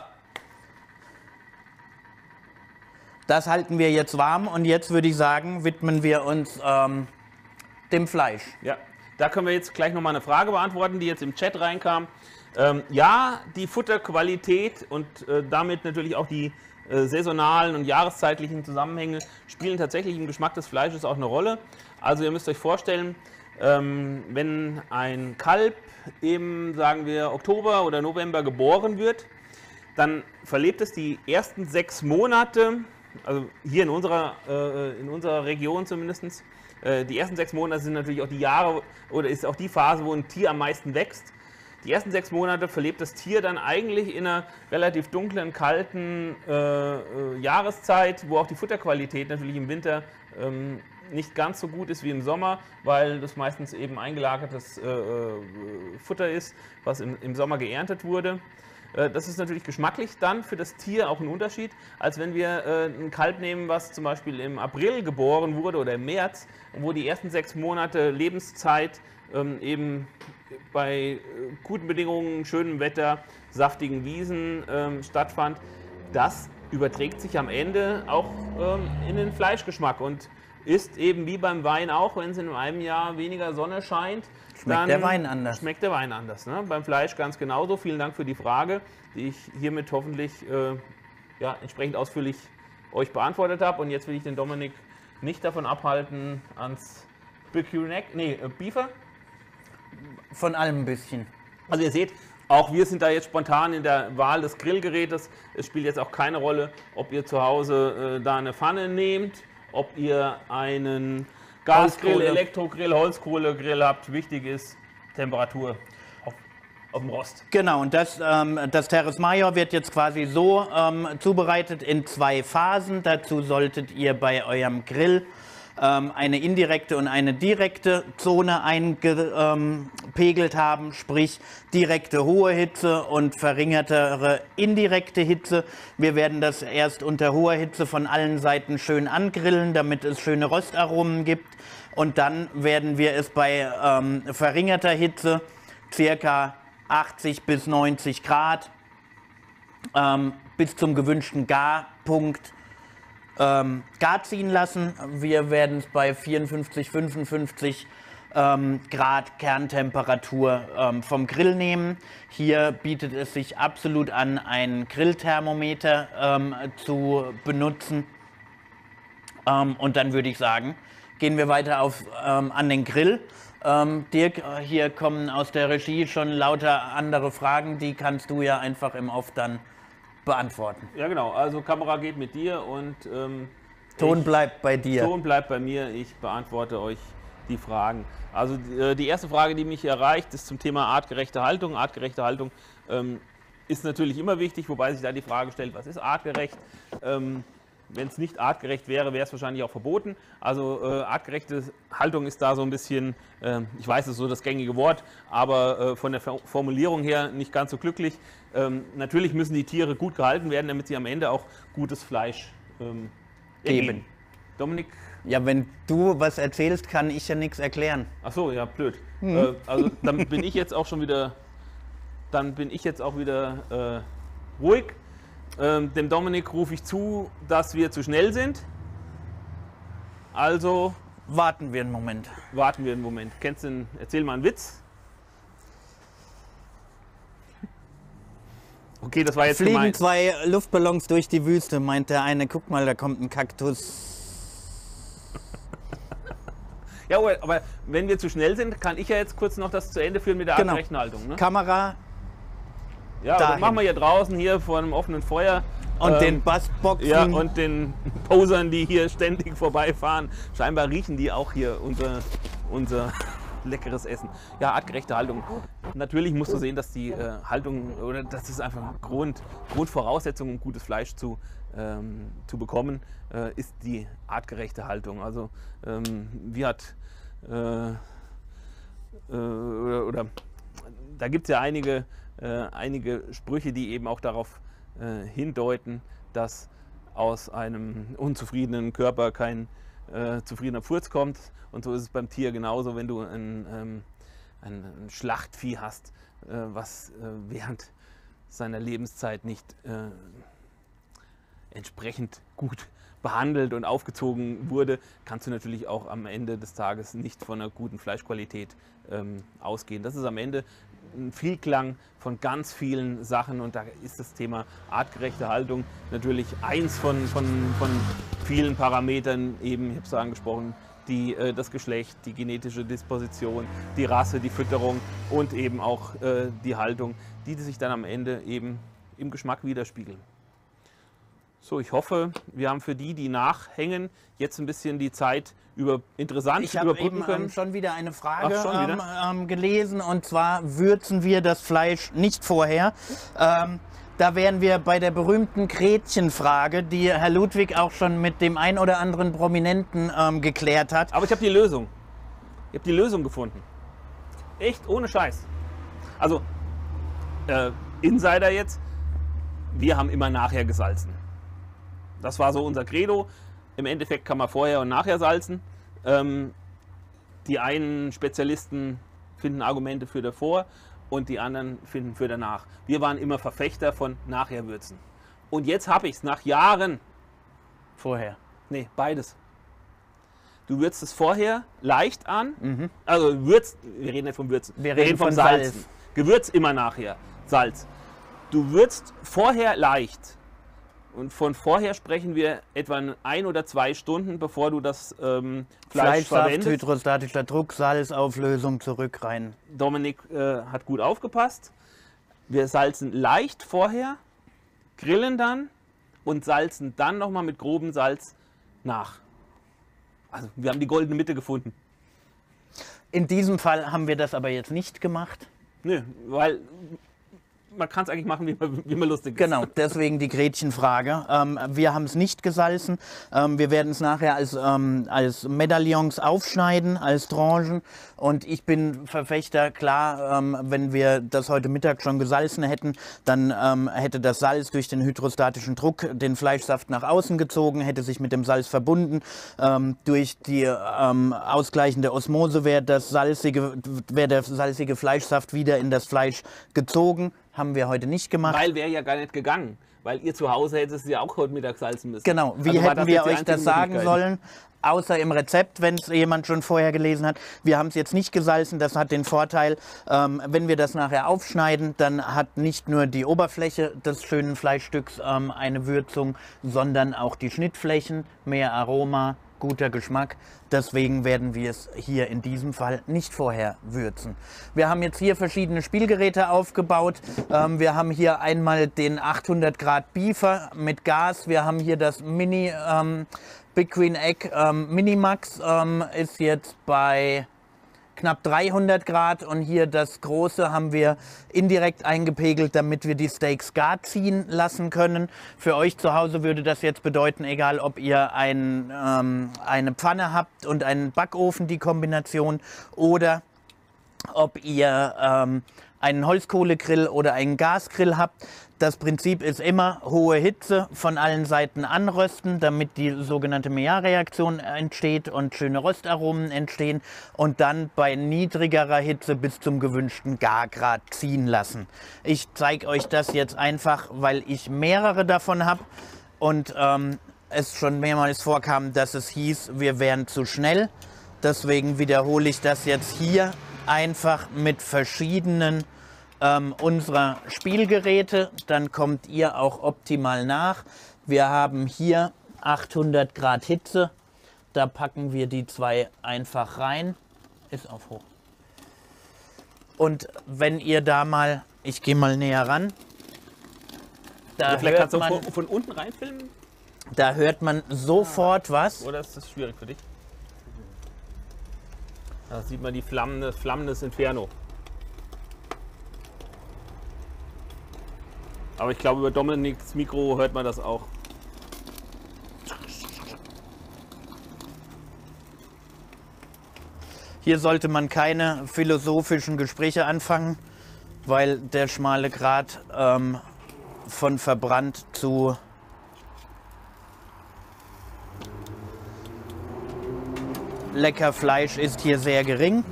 Das halten wir jetzt warm und jetzt würde ich sagen, widmen wir uns ähm, dem Fleisch. Ja, da können wir jetzt gleich nochmal eine Frage beantworten, die jetzt im Chat reinkam. Ähm, ja, die Futterqualität und äh, damit natürlich auch die äh, saisonalen und jahreszeitlichen Zusammenhänge spielen tatsächlich im Geschmack des Fleisches auch eine Rolle. Also ihr müsst euch vorstellen, ähm, wenn ein Kalb im, sagen wir, Oktober oder November geboren wird, dann verlebt es die ersten sechs Monate, also hier in unserer, äh, in unserer Region zumindest, äh, die ersten sechs Monate sind natürlich auch die Jahre oder ist auch die Phase, wo ein Tier am meisten wächst. Die ersten sechs Monate verlebt das Tier dann eigentlich in einer relativ dunklen, kalten äh, äh, Jahreszeit, wo auch die Futterqualität natürlich im Winter ähm, nicht ganz so gut ist wie im Sommer, weil das meistens eben eingelagertes äh, äh, Futter ist, was im, im Sommer geerntet wurde. Äh, das ist natürlich geschmacklich dann für das Tier auch ein Unterschied, als wenn wir äh, ein Kalb nehmen, was zum Beispiel im April geboren wurde oder im März, wo die ersten sechs Monate Lebenszeit ähm, eben bei äh, guten Bedingungen, schönem Wetter, saftigen Wiesen ähm, stattfand. Das überträgt sich am Ende auch ähm, in den Fleischgeschmack und ist eben wie beim Wein auch, wenn es in einem Jahr weniger Sonne scheint, Schmeckt dann der Wein anders. Schmeckt der Wein anders. Ne? Beim Fleisch ganz genauso. Vielen Dank für die Frage, die ich hiermit hoffentlich äh, ja, entsprechend ausführlich euch beantwortet habe. Und jetzt will ich den Dominik nicht davon abhalten, ans Bicurneck, nee, äh, Beefer. Von allem ein bisschen. Also ihr seht, auch wir sind da jetzt spontan in der Wahl des Grillgerätes. Es spielt jetzt auch keine Rolle, ob ihr zu Hause äh, da eine Pfanne nehmt, ob ihr einen Gasgrill, Holzkohle. Elektrogrill, Holzkohlegrill habt. Wichtig ist Temperatur auf, auf dem Rost. Genau, und das, ähm, das Terrace Major wird jetzt quasi so ähm, zubereitet in zwei Phasen. Dazu solltet ihr bei eurem Grill ähm, eine indirekte und eine direkte Zone eingepegelt haben, sprich direkte hohe Hitze und verringertere indirekte Hitze. Wir werden das erst unter hoher Hitze von allen Seiten schön angrillen, damit es schöne Röstaromen gibt. Und dann werden wir es bei ähm, verringerter Hitze, circa achtzig bis neunzig Grad, ähm, bis zum gewünschten Garpunkt ähm, gar ziehen lassen. Wir werden es bei vierundfünfzig, fünfundfünfzig ähm, Grad Kerntemperatur ähm, vom Grill nehmen. Hier bietet es sich absolut an, ein Grillthermometer ähm, zu benutzen. Ähm, und dann würde ich sagen, gehen wir weiter auf, ähm, an den Grill. Ähm, Dirk, hier kommen aus der Regie schon lauter andere Fragen, die kannst du ja einfach im Off dann beantworten. Ja genau, also Kamera geht mit dir und ähm, Ton ich, bleibt bei dir. Ton bleibt bei mir, ich beantworte euch die Fragen. Also äh, die erste Frage, die mich erreicht, ist zum Thema artgerechte Haltung. Artgerechte Haltung ähm, ist natürlich immer wichtig, wobei sich da die Frage stellt, was ist artgerecht? Ähm, Wenn es nicht artgerecht wäre, wäre es wahrscheinlich auch verboten. Also äh, artgerechte Haltung ist da so ein bisschen, äh, ich weiß, es ist so das gängige Wort, aber äh, von der Formulierung her nicht ganz so glücklich. Ähm, natürlich müssen die Tiere gut gehalten werden, damit sie am Ende auch gutes Fleisch ähm, geben. Dominik? Ja, wenn du was erzählst, kann ich ja nichts erklären. Ach so, ja, blöd. Mhm. Äh, also dann bin ich jetzt auch schon wieder, dann bin ich jetzt auch wieder äh, ruhig. Ähm, dem Dominik rufe ich zu, dass wir zu schnell sind. Also warten wir einen Moment. Warten wir einen Moment. Kennst du den, erzähl mal einen Witz. Okay, das war jetzt Fliegen gemein. zwei Luftballons durch die Wüste, meint der eine. Guck mal, da kommt ein Kaktus. Ja, aber wenn wir zu schnell sind, kann ich ja jetzt kurz noch das zu Ende führen mit der genau. artgerechten Haltung. Ne? Kamera. Ja, das machen wir hier draußen, hier vor einem offenen Feuer. Und ähm, den Bassboxen. Ja, und den Posern, die hier ständig vorbeifahren. Scheinbar riechen die auch hier unser, unser leckeres Essen. Ja, artgerechte Haltung. Natürlich musst du sehen, dass die äh, Haltung, oder das ist einfach Grund, Grundvoraussetzung, um gutes Fleisch zu, ähm, zu bekommen, äh, ist die artgerechte Haltung. Also, ähm, wie hat, äh, äh, oder, oder da gibt es ja einige, äh, einige Sprüche, die eben auch darauf äh, hindeuten, dass aus einem unzufriedenen Körper kein äh, zufriedener Furz kommt. Und so ist es beim Tier genauso, wenn du ein, ähm, ein, ein Schlachtvieh hast, äh, was äh, während seiner Lebenszeit nicht äh, entsprechend gut behandelt und aufgezogen wurde, kannst du natürlich auch am Ende des Tages nicht von einer guten Fleischqualität ähm, ausgehen. Das ist am Ende ein Vielklang von ganz vielen Sachen und da ist das Thema artgerechte Haltung natürlich eins von, von, von vielen Parametern, eben, ich habe es angesprochen, die, äh, das Geschlecht, die genetische Disposition, die Rasse, die Fütterung und eben auch äh, die Haltung, die sich dann am Ende eben im Geschmack widerspiegeln. So, ich hoffe, wir haben für die, die nachhängen, jetzt ein bisschen die Zeit über interessant ich habe überbrücken eben können. Ähm, schon wieder eine Frage Ach, schon wieder? Ähm, ähm, gelesen, und zwar würzen wir das Fleisch nicht vorher. Ähm, da wären wir bei der berühmten Gretchenfrage, die Herr Ludwig auch schon mit dem ein oder anderen Prominenten ähm, geklärt hat. Aber ich habe die Lösung. Ich habe die Lösung gefunden. Echt, ohne Scheiß. Also, äh, Insider jetzt, wir haben immer nachher gesalzen. Das war so unser Credo. Im Endeffekt kann man vorher und nachher salzen. Ähm, die einen Spezialisten finden Argumente für davor und die anderen finden für danach. Wir waren immer Verfechter von nachher würzen. Und jetzt habe ich es nach Jahren. Vorher. Nee, beides. Du würzt es vorher leicht an. Mhm. Also würzt, wir reden nicht vom Würzen. Wir reden vom von Salzen. Salz. Gewürz immer nachher. Salz. Du würzt vorher leicht. Und von vorher sprechen wir etwa ein oder zwei Stunden, bevor du das ähm, Fleisch Fleischsaft, verwendest. hydrostatischer Druck, Salzauflösung, zurück rein. Dominik äh, hat gut aufgepasst. Wir salzen leicht vorher, grillen dann und salzen dann nochmal mit grobem Salz nach. Also wir haben die goldene Mitte gefunden. In diesem Fall haben wir das aber jetzt nicht gemacht. Nö, weil man kann es eigentlich machen, wie man, wie man lustig ist. Genau, deswegen die Gretchenfrage. Ähm, wir haben es nicht gesalzen. Ähm, wir werden es nachher als, ähm, als Medaillons aufschneiden, als Tranchen. Und ich bin Verfechter, klar, ähm, wenn wir das heute Mittag schon gesalzen hätten, dann ähm, hätte das Salz durch den hydrostatischen Druck den Fleischsaft nach außen gezogen, hätte sich mit dem Salz verbunden. Ähm, durch die ähm, ausgleichende Osmose wäre das salzige, wäre der salzige Fleischsaft wieder in das Fleisch gezogen. Haben wir heute nicht gemacht. Weil wäre ja gar nicht gegangen. Weil ihr zu Hause hättet es ja auch heute Mittag salzen müssen. Genau, wie Also war hätten das wir jetzt die euch das einzige sagen Möglichkeit? sollen? Außer im Rezept, wenn es jemand schon vorher gelesen hat. Wir haben es jetzt nicht gesalzen. Das hat den Vorteil, ähm, wenn wir das nachher aufschneiden, dann hat nicht nur die Oberfläche des schönen Fleischstücks ähm, eine Würzung, sondern auch die Schnittflächen, mehr Aroma, guter Geschmack. Deswegen werden wir es hier in diesem Fall nicht vorher würzen. Wir haben jetzt hier verschiedene Spielgeräte aufgebaut. Ähm, wir haben hier einmal den achthundert Grad Beefer mit Gas. Wir haben hier das Mini ähm, Big Green Egg ähm, Minimax, ähm, ist jetzt bei knapp dreihundert Grad, und hier das große haben wir indirekt eingepegelt, damit wir die Steaks gar ziehen lassen können. Für euch zu Hause würde das jetzt bedeuten, egal ob ihr ein, ähm, eine Pfanne habt und einen Backofen, die Kombination, oder ob ihr ähm, einen Holzkohlegrill oder einen Gasgrill habt. Das Prinzip ist immer hohe Hitze von allen Seiten anrösten, damit die sogenannte Maillard-Reaktion entsteht und schöne Röstaromen entstehen, und dann bei niedrigerer Hitze bis zum gewünschten Gargrad ziehen lassen. Ich zeige euch das jetzt einfach, weil ich mehrere davon habe und ähm, es schon mehrmals vorkam, dass es hieß, wir wären zu schnell. Deswegen wiederhole ich das jetzt hier einfach mit verschiedenen ähm, unserer Spielgeräte. Dann kommt ihr auch optimal nach. Wir haben hier achthundert Grad Hitze. Da packen wir die zwei einfach rein. Ist auf hoch. Und wenn ihr da mal, ich gehe mal näher ran. Da Ja, vielleicht hört kannst du man, von, von unten reinfilmen? da hört man sofort was. Oder ist das schwierig für dich? Da sieht man die Flammen, das flammendes Inferno. Aber ich glaube, über Dominiks Mikro hört man das auch. Hier sollte man keine philosophischen Gespräche anfangen, weil der schmale Grat ähm, von verbrannt zu lecker Fleisch ist hier sehr gering.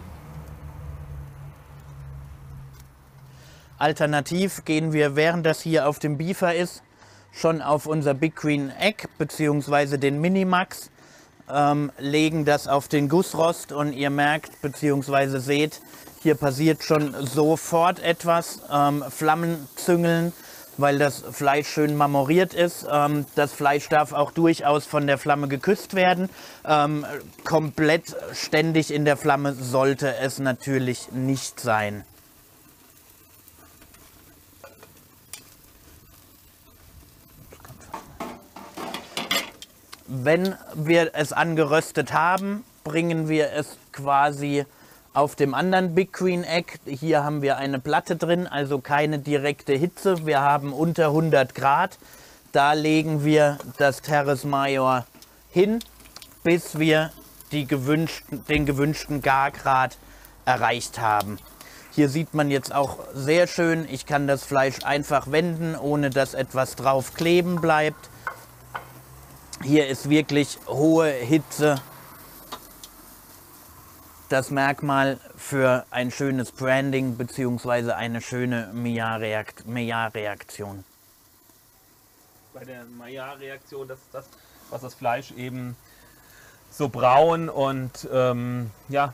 Alternativ gehen wir, während das hier auf dem Beefer ist, schon auf unser Big Green Egg bzw. den Minimax, ähm, legen das auf den Gussrost, und ihr merkt bzw. seht, Hier passiert schon sofort etwas. Ähm, Flammen züngeln, weil das Fleisch schön marmoriert ist. Ähm, das Fleisch darf auch durchaus von der Flamme geküsst werden. Ähm, komplett ständig in der Flamme sollte es natürlich nicht sein. Wenn wir es angeröstet haben, bringen wir es quasi auf dem anderen Big Green Egg. Hier haben wir eine Platte drin, also keine direkte Hitze. Wir haben unter hundert Grad. Da legen wir das Terrace Major hin, bis wir die gewünschten, den gewünschten Gargrad erreicht haben. Hier sieht man jetzt auch sehr schön, ich kann das Fleisch einfach wenden, ohne dass etwas drauf kleben bleibt. Hier ist wirklich hohe Hitze das Merkmal für ein schönes Branding bzw. eine schöne Maillard-Reaktion. Bei der Maillard-Reaktion, das ist das, was das Fleisch eben so braun und ähm, ja,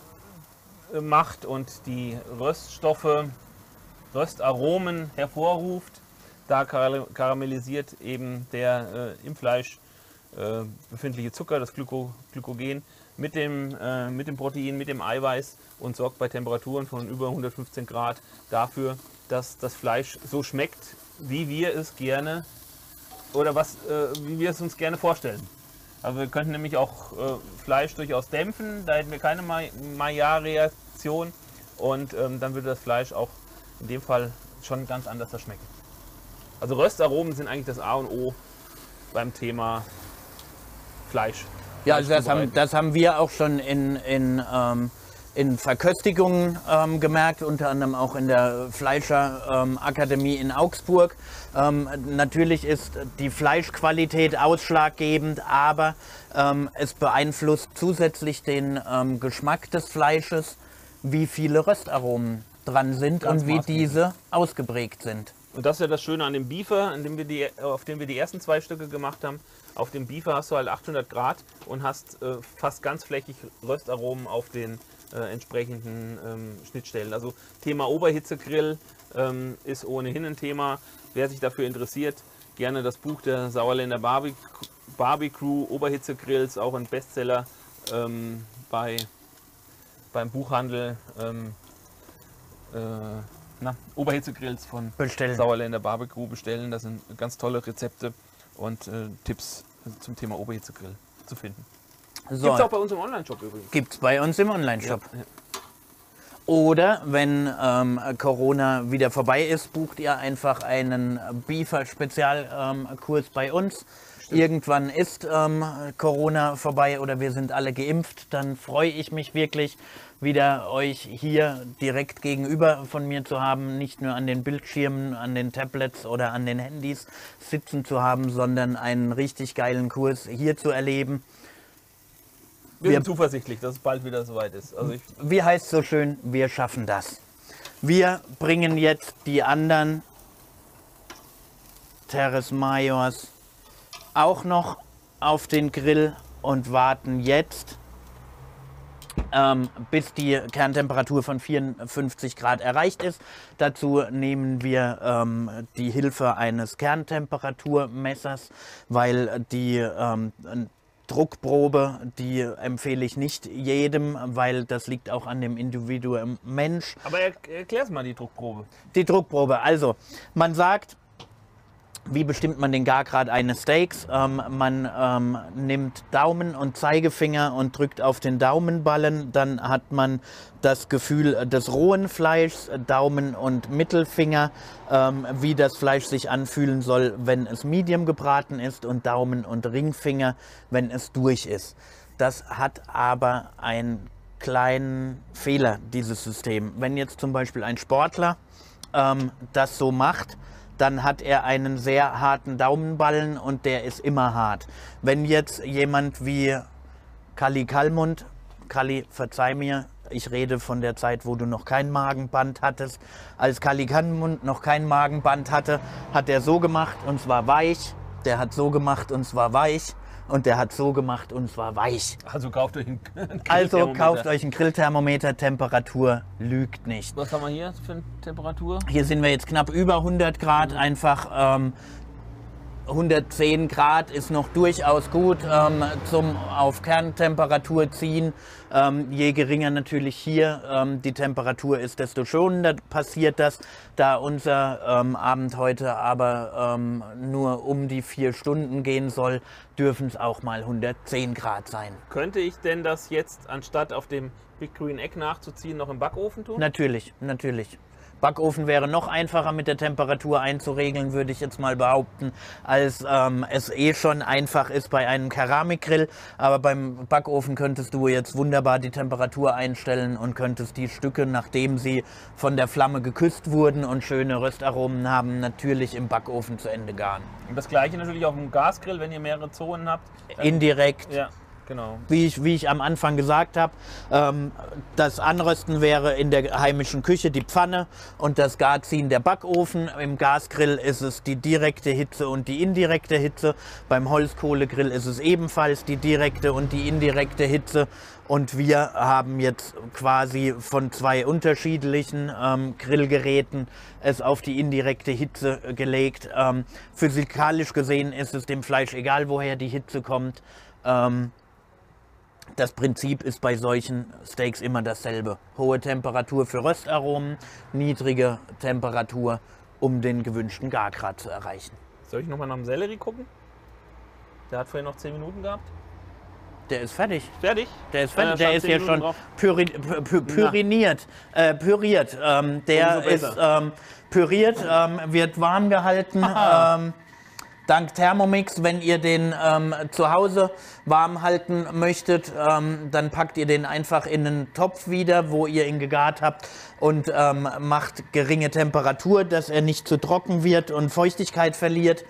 macht und die Röststoffe, Röstaromen hervorruft. Da karamellisiert eben der äh, im Fleisch äh, befindliche Zucker, das Glyko, Glykogen, mit dem, äh, mit dem Protein, mit dem Eiweiß und sorgt bei Temperaturen von über hundertfünfzehn Grad dafür, dass das Fleisch so schmeckt, wie wir es gerne oder was, äh, wie wir es uns gerne vorstellen. Also wir könnten nämlich auch äh, Fleisch durchaus dämpfen, da hätten wir keine Maillard-Reaktion und ähm, dann würde das Fleisch auch in dem Fall schon ganz anders schmecken. Also Röstaromen sind eigentlich das A und O beim Thema Fleisch. Ja, also das haben, das haben wir auch schon in, in, ähm, in Verköstigungen ähm, gemerkt, unter anderem auch in der Fleischerakademie ähm, in Augsburg. Ähm, natürlich ist die Fleischqualität ausschlaggebend, aber ähm, es beeinflusst zusätzlich den ähm, Geschmack des Fleisches, wie viele Röstaromen dran sind Ganz und wie diese ausgeprägt sind. Und das ist ja das Schöne an dem Beefer, an dem wir die, auf dem wir die ersten zwei Stücke gemacht haben. Auf dem Beefer hast du halt achthundert Grad und hast äh, fast ganzflächig Röstaromen auf den äh, entsprechenden ähm, Schnittstellen. Also Thema Oberhitzegrill ähm, ist ohnehin ein Thema. Wer sich dafür interessiert, gerne das Buch der Sauerländer Barbie, Barbecue Oberhitzegrills, auch ein Bestseller ähm, bei, beim Buchhandel. Ähm, äh, Na, Oberhitzegrills von bestellen. Sauerländer Barbecue bestellen. Das sind ganz tolle Rezepte und äh, Tipps zum Thema Oberhitzegrill zu finden. So. Gibt es auch bei uns im Online-Shop übrigens. Gibt es bei uns im Online-Shop. Ja, ja. Oder wenn ähm, Corona wieder vorbei ist, bucht ihr einfach einen Beefer-Spezialkurs ähm, bei uns. Stimmt. Irgendwann ist ähm, Corona vorbei oder wir sind alle geimpft, dann freue ich mich wirklich, wieder euch hier direkt gegenüber von mir zu haben, nicht nur an den Bildschirmen, an den Tablets oder an den Handys sitzen zu haben, sondern einen richtig geilen Kurs hier zu erleben. Wir sind zuversichtlich, dass es bald wieder soweit ist. Also ich wie heißt es so schön, wir schaffen das. Wir bringen jetzt die anderen Terrace Majors auch noch auf den Grill und warten jetzt, ähm, bis die Kerntemperatur von vierundfünfzig Grad erreicht ist. Dazu nehmen wir ähm, die Hilfe eines Kerntemperaturmessers, weil die ähm, Druckprobe, die empfehle ich nicht jedem, weil das liegt auch an dem Individuum Mensch. Aber er, erklär's mal die Druckprobe. Die Druckprobe, also man sagt, wie bestimmt man den Gargrad eines Steaks? Ähm, man ähm, nimmt Daumen und Zeigefinger und drückt auf den Daumenballen. Dann hat man das Gefühl des rohen Fleischs, Daumen und Mittelfinger, ähm, wie das Fleisch sich anfühlen soll, wenn es medium gebraten ist, und Daumen und Ringfinger, wenn es durch ist. Das hat aber einen kleinen Fehler, dieses System. Wenn jetzt zum Beispiel ein Sportler ähm, das so macht, dann hat er einen sehr harten Daumenballen und der ist immer hart. Wenn jetzt jemand wie Kalli Kallmund, Kalli, verzeih mir, ich rede von der Zeit, wo du noch kein Magenband hattest, als Kalli Kallmund noch kein Magenband hatte, hat er so gemacht und zwar weich, der hat so gemacht und zwar weich und der hat so gemacht und es war weich. Also kauft euch einen Grillthermometer. Also kauft euch einen Grillthermometer, Temperatur lügt nicht. Was haben wir hier für eine Temperatur? Hier sind wir jetzt knapp über hundert Grad, einfach ähm, hundertzehn Grad ist noch durchaus gut ähm, zum auf Kerntemperatur ziehen. Ähm, je geringer natürlich hier ähm, die Temperatur ist, desto schonender passiert das. Da unser ähm, Abend heute aber ähm, nur um die vier Stunden gehen soll, dürfen es auch mal hundertzehn Grad sein. Könnte ich denn das jetzt, anstatt auf dem Big Green Egg nachzuziehen, noch im Backofen tun? Natürlich, natürlich. Backofen wäre noch einfacher mit der Temperatur einzuregeln, würde ich jetzt mal behaupten, als ähm, es eh schon einfach ist bei einem Keramikgrill. Aber beim Backofen könntest du jetzt wunderbar die Temperatur einstellen und könntest die Stücke, nachdem sie von der Flamme geküsst wurden und schöne Röstaromen haben, natürlich im Backofen zu Ende garen. Und das gleiche natürlich auf dem Gasgrill, wenn ihr mehrere Zonen habt. Indirekt. Ja. Genau. Wie ich, wie ich am Anfang gesagt habe, ähm, das Anrösten wäre in der heimischen Küche die Pfanne und das Garziehen der Backofen. Im Gasgrill ist es die direkte Hitze und die indirekte Hitze. Beim Holzkohlegrill ist es ebenfalls die direkte und die indirekte Hitze. Und wir haben jetzt quasi von zwei unterschiedlichen ähm, Grillgeräten es auf die indirekte Hitze gelegt. Ähm, physikalisch gesehen ist es dem Fleisch egal, woher die Hitze kommt. Ähm, Das Prinzip ist bei solchen Steaks immer dasselbe. Hohe Temperatur für Röstaromen, niedrige Temperatur, um den gewünschten Gargrad zu erreichen. Soll ich nochmal nach dem Sellerie gucken? Der hat vorhin noch zehn Minuten gehabt. Der ist fertig. Fertig? Der ist fertig. Ja, der ist ja schon püri pü pü püriniert. Äh, püriert. Ähm, der ist ähm, püriert, ähm, wird warm gehalten. Ähm, Dank Thermomix, wenn ihr den ähm, zu Hause warm halten möchtet, ähm, dann packt ihr den einfach in einen Topf wieder, wo ihr ihn gegart habt und ähm, macht geringe Temperatur, dass er nicht zu trocken wird und Feuchtigkeit verliert.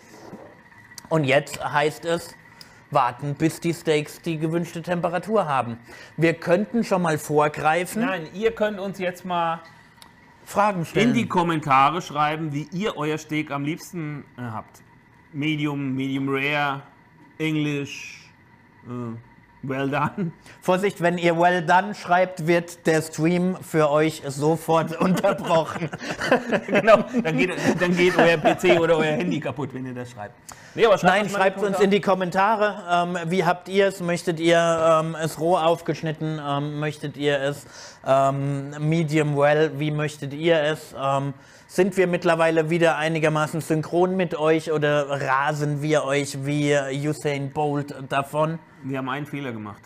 Und jetzt heißt es, warten, bis die Steaks die gewünschte Temperatur haben. Wir könnten schon mal vorgreifen. Nein, ihr könnt uns jetzt mal Fragen stellen. in die Kommentare schreiben, wie ihr euer Steak am liebsten äh, habt. Medium, Medium Rare, English, äh, well done. Vorsicht, wenn ihr well done schreibt, wird der Stream für euch sofort unterbrochen. Genau, dann geht, dann geht euer P C oder euer Handy kaputt, wenn ihr das schreibt. Nee, aber schreibt Nein, schreibt uns in die Kommentare, ähm, wie habt ihr es? Möchtet ihr ähm, es roh aufgeschnitten? Ähm, möchtet ihr es ähm, medium well? Wie möchtet ihr es? Ähm, Sind wir mittlerweile wieder einigermaßen synchron mit euch oder rasen wir euch wie Usain Bolt davon? Wir haben einen Fehler gemacht.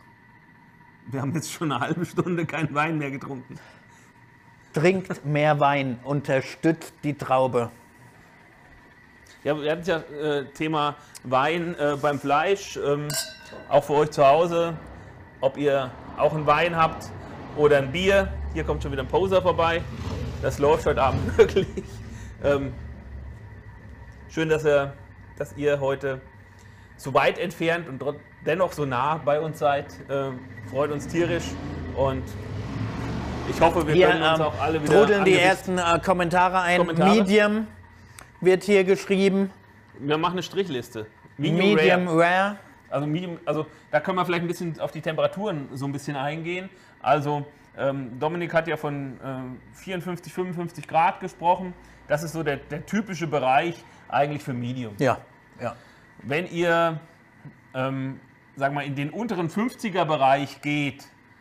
Wir haben jetzt schon eine halbe Stunde keinen Wein mehr getrunken. Trinkt mehr Wein, unterstützt die Traube. Ja, wir hatten ja äh, Thema Wein äh, beim Fleisch, ähm, auch für euch zu Hause, ob ihr auch einen Wein habt oder ein Bier. Hier kommt schon wieder ein Poser vorbei. Das läuft heute Abend wirklich. Ähm, schön, dass ihr, dass ihr heute so weit entfernt und dennoch so nah bei uns seid. Ähm, freut uns tierisch und ich hoffe, wir Hier, können uns ähm, auch alle wieder trudeln die angesichts- ersten äh, Kommentare ein. Kommentare? Medium wird hier geschrieben. Wir machen eine Strichliste. Medium, Rare. rare. Also, Medium, also da können wir vielleicht ein bisschen auf die Temperaturen so ein bisschen eingehen. Also ähm, Dominik hat ja von ähm, vierundfünfzig, fünfundfünfzig Grad gesprochen. Das ist so der, der typische Bereich eigentlich für Medium. Ja, ja. Wenn ihr ähm, sag mal, in den unteren fünfziger Bereich geht,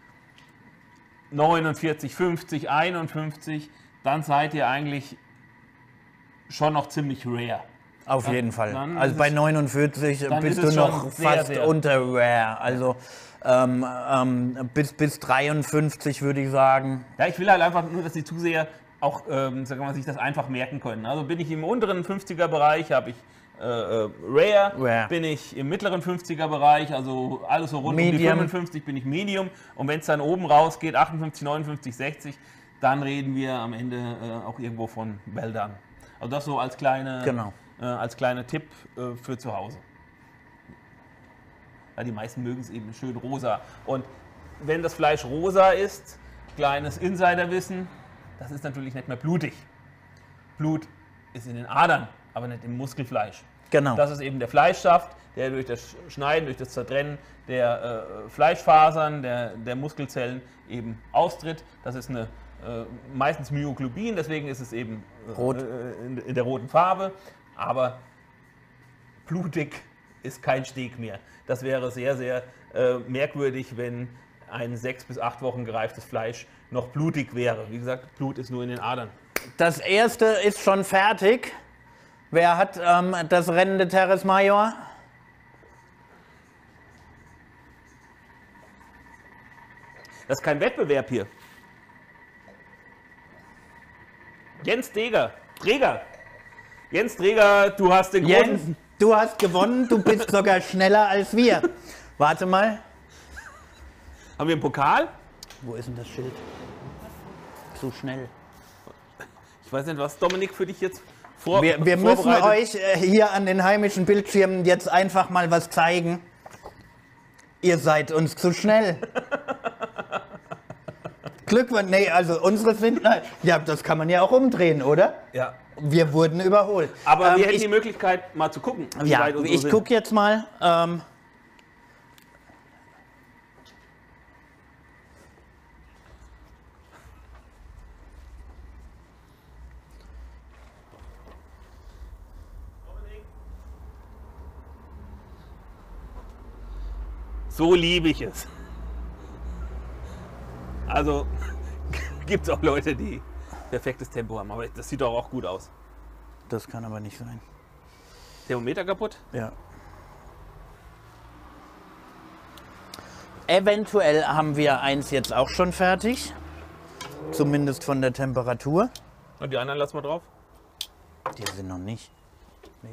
neunundvierzig, fünfzig, einundfünfzig, dann seid ihr eigentlich schon noch ziemlich rare. Auf Dann- jeden Fall. dann Also ist bei es- neunundvierzig dann bist ist du es noch schon sehr, fast sehr- unter rare. Also ähm, ähm, bis, bis dreiundfünfzig würde ich sagen. Ja, ich will halt einfach nur, dass die Zuseher auch ähm, sagen wir mal, sich das einfach merken können. Also bin ich im unteren fünfziger Bereich, habe ich äh, äh, Rare, Rare. bin ich im mittleren fünfziger Bereich, also alles so rund um die Medium. fünfundfünfzig bin ich Medium. Und wenn es dann oben rausgeht, achtundfünfzig, neunundfünfzig, sechzig, dann reden wir am Ende äh, auch irgendwo von well done. Also das so als, kleine, Genau. äh, als kleiner Tipp äh, für zu Hause. Ja, die meisten mögen es eben schön rosa. Und wenn das Fleisch rosa ist, kleines Insiderwissen, das ist natürlich nicht mehr blutig. Blut ist in den Adern, aber nicht im Muskelfleisch. Genau. Das ist eben der Fleischsaft, der durch das Schneiden, durch das Zertrennen der äh, Fleischfasern, der, der Muskelzellen eben austritt. Das ist eine, äh, meistens Myoglobin, deswegen ist es eben äh, Rot. in, in der roten Farbe, aber blutig ist kein Steak mehr. Das wäre sehr, sehr äh, merkwürdig, wenn ein sechs bis acht Wochen gereiftes Fleisch noch blutig wäre. Wie gesagt, Blut ist nur in den Adern. Das erste ist schon fertig. Wer hat ähm, das rennende Teres Major? Das ist kein Wettbewerb hier. Jens Träger. Träger. Jens Träger, du hast den Jens, Grund. du hast gewonnen, du bist sogar schneller als wir. Warte mal. Haben wir einen Pokal? Wo ist denn das Schild? Zu schnell. Ich weiß nicht, was Dominik für dich jetzt vor Wir, wir müssen vorbereitet. euch äh, hier an den heimischen Bildschirmen jetzt einfach mal was zeigen. Ihr seid uns zu schnell. Glückwunsch. Nee, also unsere sind. Nein, ja, das kann man ja auch umdrehen, oder? Ja. Wir wurden überholt. Aber Ähm, wir hätten ich, die Möglichkeit, mal zu gucken, wie ja, weit unsere ich sind. gucke jetzt mal. Ähm, So liebe ich es. Also gibt es auch Leute, die perfektes Tempo haben, aber das sieht doch auch gut aus. das kann aber nicht sein. Thermometer kaputt? Ja. Eventuell haben wir eins jetzt auch schon fertig. Zumindest von der Temperatur. Und die anderen lassen wir drauf? Die sind noch nicht. Nee.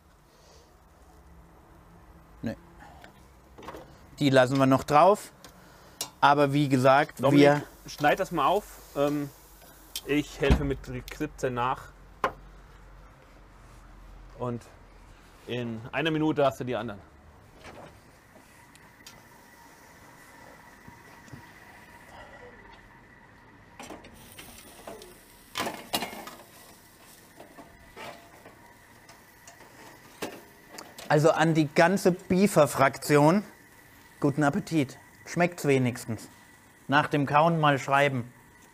Nee. Die lassen wir noch drauf. Aber wie gesagt, Dominik, wir. schneid das mal auf. Ähm, ich helfe mit Trick siebzehn nach. Und in einer Minute hast du die anderen. Also an die ganze Biefer-Fraktion. Guten Appetit. Schmeckt's wenigstens. Nach dem Kauen mal schreiben.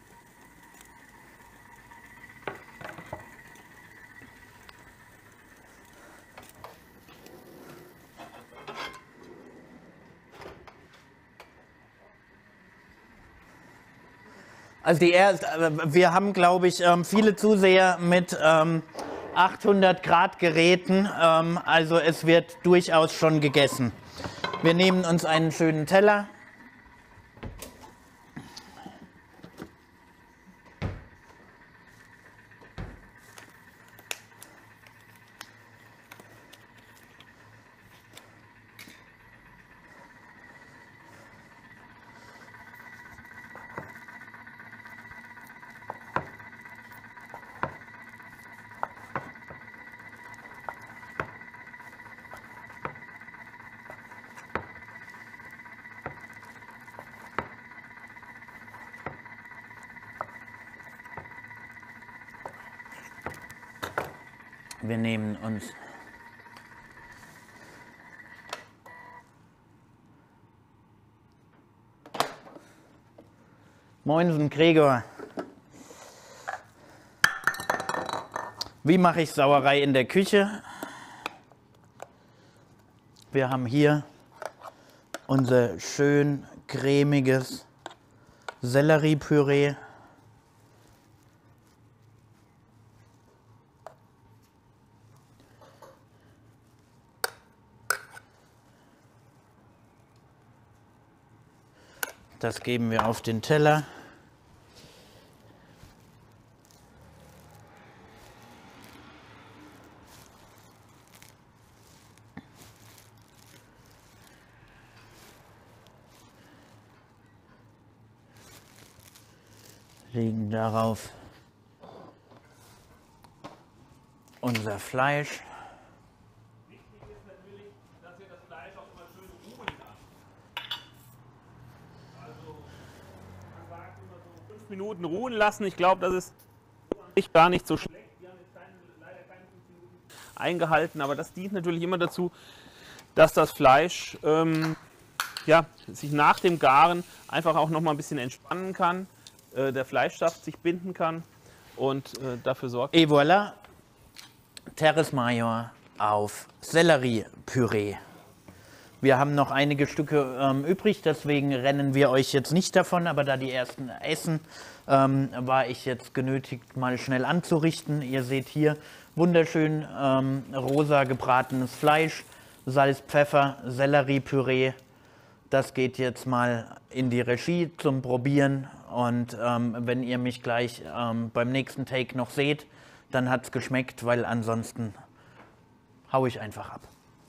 Also die erste, wir haben, glaube ich, ähm, viele Zuseher mit ähm, achthundert Grad Geräten. Ähm, also es wird durchaus schon gegessen. Wir nehmen uns einen schönen Teller. Wir nehmen uns Moinsen, Gregor. Wie mache ich Sauerei in der Küche? Wir haben hier unser schön cremiges Selleriepüree. Das geben wir auf den Teller. Legen darauf unser Fleisch. Wichtig ist natürlich, dass ihr das Fleisch auch immer schön ruhen lasst. Also, man sagt immer so fünf Minuten ruhen lassen. Ich glaube, das ist nicht gar nicht so schlecht. Wir haben jetzt keine, leider keine fünf Minuten eingehalten, aber das dient natürlich immer dazu, dass das Fleisch ähm, ja, sich nach dem Garen einfach auch noch mal ein bisschen entspannen kann, äh, der Fleischsaft sich binden kann und äh, dafür sorgt. Et voilà, Terres Major auf Selleriepüree. Wir haben noch einige Stücke ähm, übrig, deswegen rennen wir euch jetzt nicht davon, aber da die ersten essen, ähm, war ich jetzt genötigt, mal schnell anzurichten. Ihr seht hier wunderschön ähm, rosa gebratenes Fleisch, Salz, Pfeffer, Selleriepüree. Das geht jetzt mal in die Regie zum Probieren und ähm, wenn ihr mich gleich ähm, beim nächsten Take noch seht, dann hat es geschmeckt, weil ansonsten hau ich einfach ab.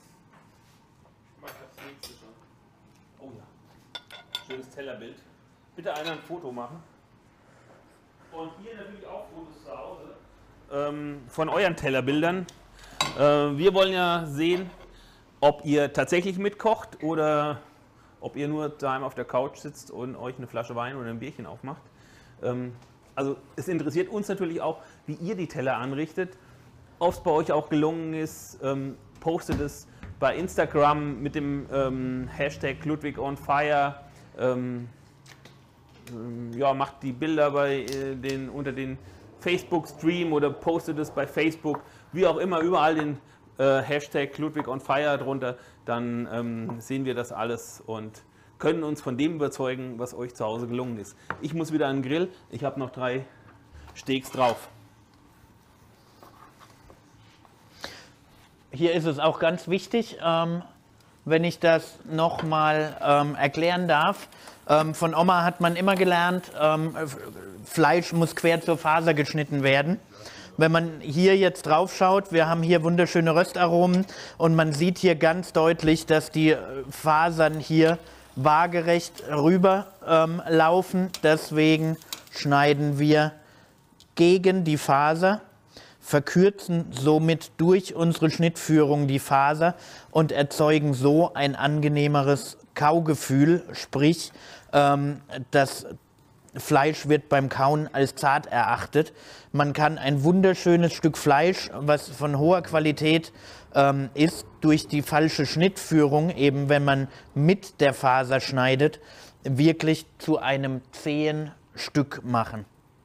Oh ja, schönes Tellerbild. Bitte einer ein Foto machen. Und hier natürlich auch Fotos zu Hause ähm, von euren Tellerbildern. Äh, wir wollen ja sehen, ob ihr tatsächlich mitkocht oder ob ihr nur daheim auf der Couch sitzt und euch eine Flasche Wein oder ein Bierchen aufmacht. Ähm, also es interessiert uns natürlich auch, wie ihr die Teller anrichtet. Ob es bei euch auch gelungen ist, ähm, postet es bei Instagram mit dem ähm, Hashtag Ludwig on Fire. Ähm, ähm, ja, macht die Bilder bei äh, den, unter den Facebook-Stream oder postet es bei Facebook, wie auch immer, überall den äh, Hashtag Ludwig on Fire drunter. Dann ähm, sehen wir das alles und können uns von dem überzeugen, was euch zu Hause gelungen ist. Ich muss wieder an den Grill. Ich habe noch drei Steaks drauf. Hier ist es auch ganz wichtig, ähm, wenn ich das nochmal ähm, erklären darf. Ähm, von Oma hat man immer gelernt, ähm, Fleisch muss quer zur Faser geschnitten werden. Wenn man hier jetzt drauf schaut, wir haben hier wunderschöne Röstaromen und man sieht hier ganz deutlich, dass die Fasern hier waagerecht rüber ähm, laufen. Deswegen schneiden wir gegen die Faser, verkürzen somit durch unsere Schnittführung die Faser und erzeugen so ein angenehmeres Kaugefühl, sprich ähm, das Fleisch wird beim Kauen als zart erachtet. Man kann ein wunderschönes Stück Fleisch, was von hoher Qualität ähm, ist, durch die falsche Schnittführung, eben wenn man mit der Faser schneidet, wirklich zu einem zähen Stück machen.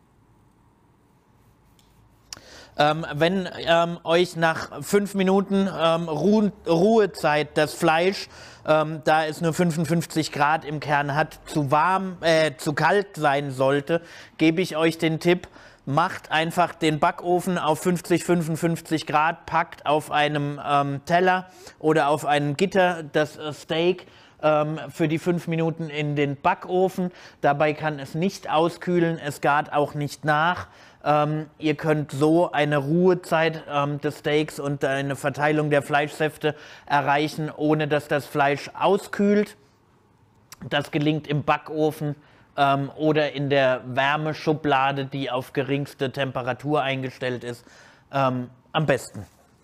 Ähm, wenn ähm, euch nach fünf Minuten ähm, Ruhe, Ruhezeit das Fleisch, ähm, da es nur fünfundfünfzig Grad im Kern hat, zu warm, äh, zu kalt sein sollte, gebe ich euch den Tipp, macht einfach den Backofen auf fünfzig, fünfundfünfzig Grad, packt auf einem ähm, Teller oder auf einem Gitter das äh, Steak ähm, für die fünf Minuten in den Backofen. Dabei kann es nicht auskühlen, es gart auch nicht nach. Ähm, ihr könnt so eine Ruhezeit ähm, des Steaks und eine Verteilung der Fleischsäfte erreichen, ohne dass das Fleisch auskühlt. Das gelingt im Backofen ähm, oder in der Wärmeschublade, die auf geringste Temperatur eingestellt ist, ähm, am besten.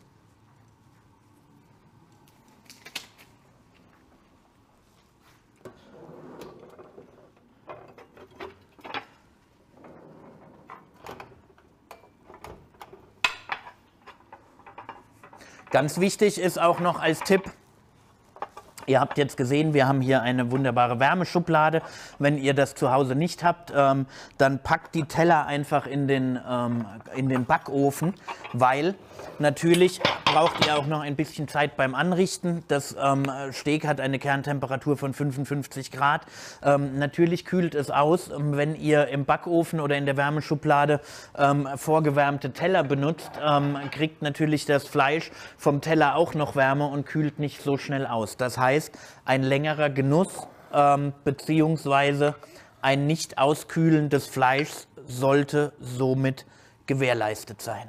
Ganz wichtig ist auch noch als Tipp, ihr habt jetzt gesehen, wir haben hier eine wunderbare Wärmeschublade. Wenn ihr das zu Hause nicht habt, ähm, dann packt die Teller einfach in den, ähm, in den Backofen, weil natürlich braucht ihr auch noch ein bisschen Zeit beim Anrichten. Das ähm, Steak hat eine Kerntemperatur von fünfundfünfzig Grad. Ähm, natürlich kühlt es aus, wenn ihr im Backofen oder in der Wärmeschublade ähm, vorgewärmte Teller benutzt, ähm, kriegt natürlich das Fleisch vom Teller auch noch Wärme und kühlt nicht so schnell aus. Das heißt, ein längerer Genuss ähm, beziehungsweise ein nicht auskühlen des Fleischs sollte somit gewährleistet sein.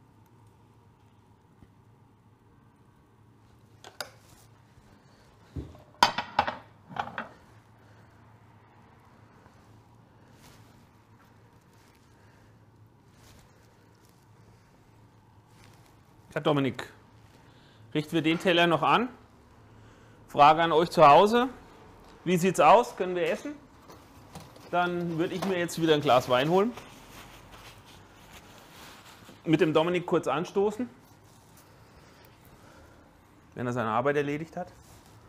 Herr Dominik, richten wir den Teller noch an? Frage an euch zu Hause. Wie sieht's aus? Können wir essen? Dann würde ich mir jetzt wieder ein Glas Wein holen. Mit dem Dominik kurz anstoßen. wenn er seine Arbeit erledigt hat.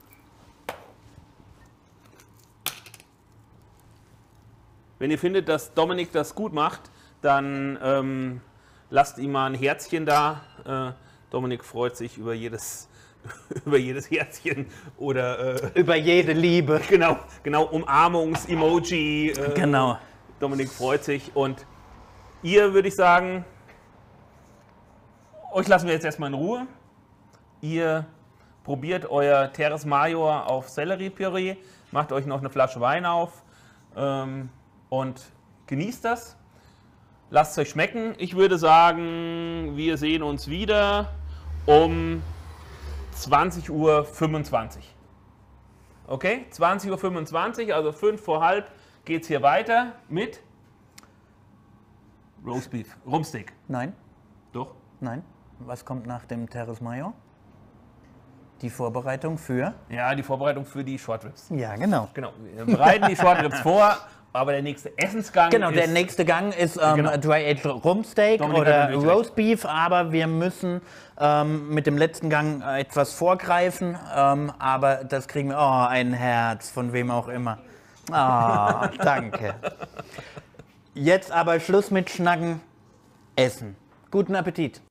Wenn ihr findet, dass Dominik das gut macht, dann ähm, lasst ihm mal ein Herzchen da. Äh, Dominik freut sich über jedes, über jedes Herzchen oder äh, über jede Liebe. Genau, genau Umarmungs-Emoji. Äh, genau. Dominik freut sich und ihr, würde ich sagen, euch lassen wir jetzt erstmal in Ruhe. Ihr probiert euer Terres Major auf Selleriepüree, macht euch noch eine Flasche Wein auf. Ähm, Und genießt das. Lasst es euch schmecken. Ich würde sagen, wir sehen uns wieder um zwanzig Uhr fünfundzwanzig. Okay? zwanzig Uhr fünfundzwanzig, also fünf vor halb, geht es hier weiter mit Roastbeef, Rumpsteak. Nein. Doch? Nein. Was kommt nach dem Terres Major? Die Vorbereitung für? Ja, die Vorbereitung für die Short Ribs. Ja, genau. Genau. Wir bereiten die Short Ribs vor. Aber der nächste Essensgang Genau, ist... der nächste Gang ist ähm, Genau. Dry-Aged Rumpsteak Dominik hat oder natürlich recht. Roastbeef, aber wir müssen ähm, mit dem letzten Gang äh, etwas vorgreifen, ähm, aber das kriegen wir... Oh, ein Herz, von wem auch immer. Ah, danke. Jetzt aber Schluss mit Schnacken, Essen. Guten Appetit.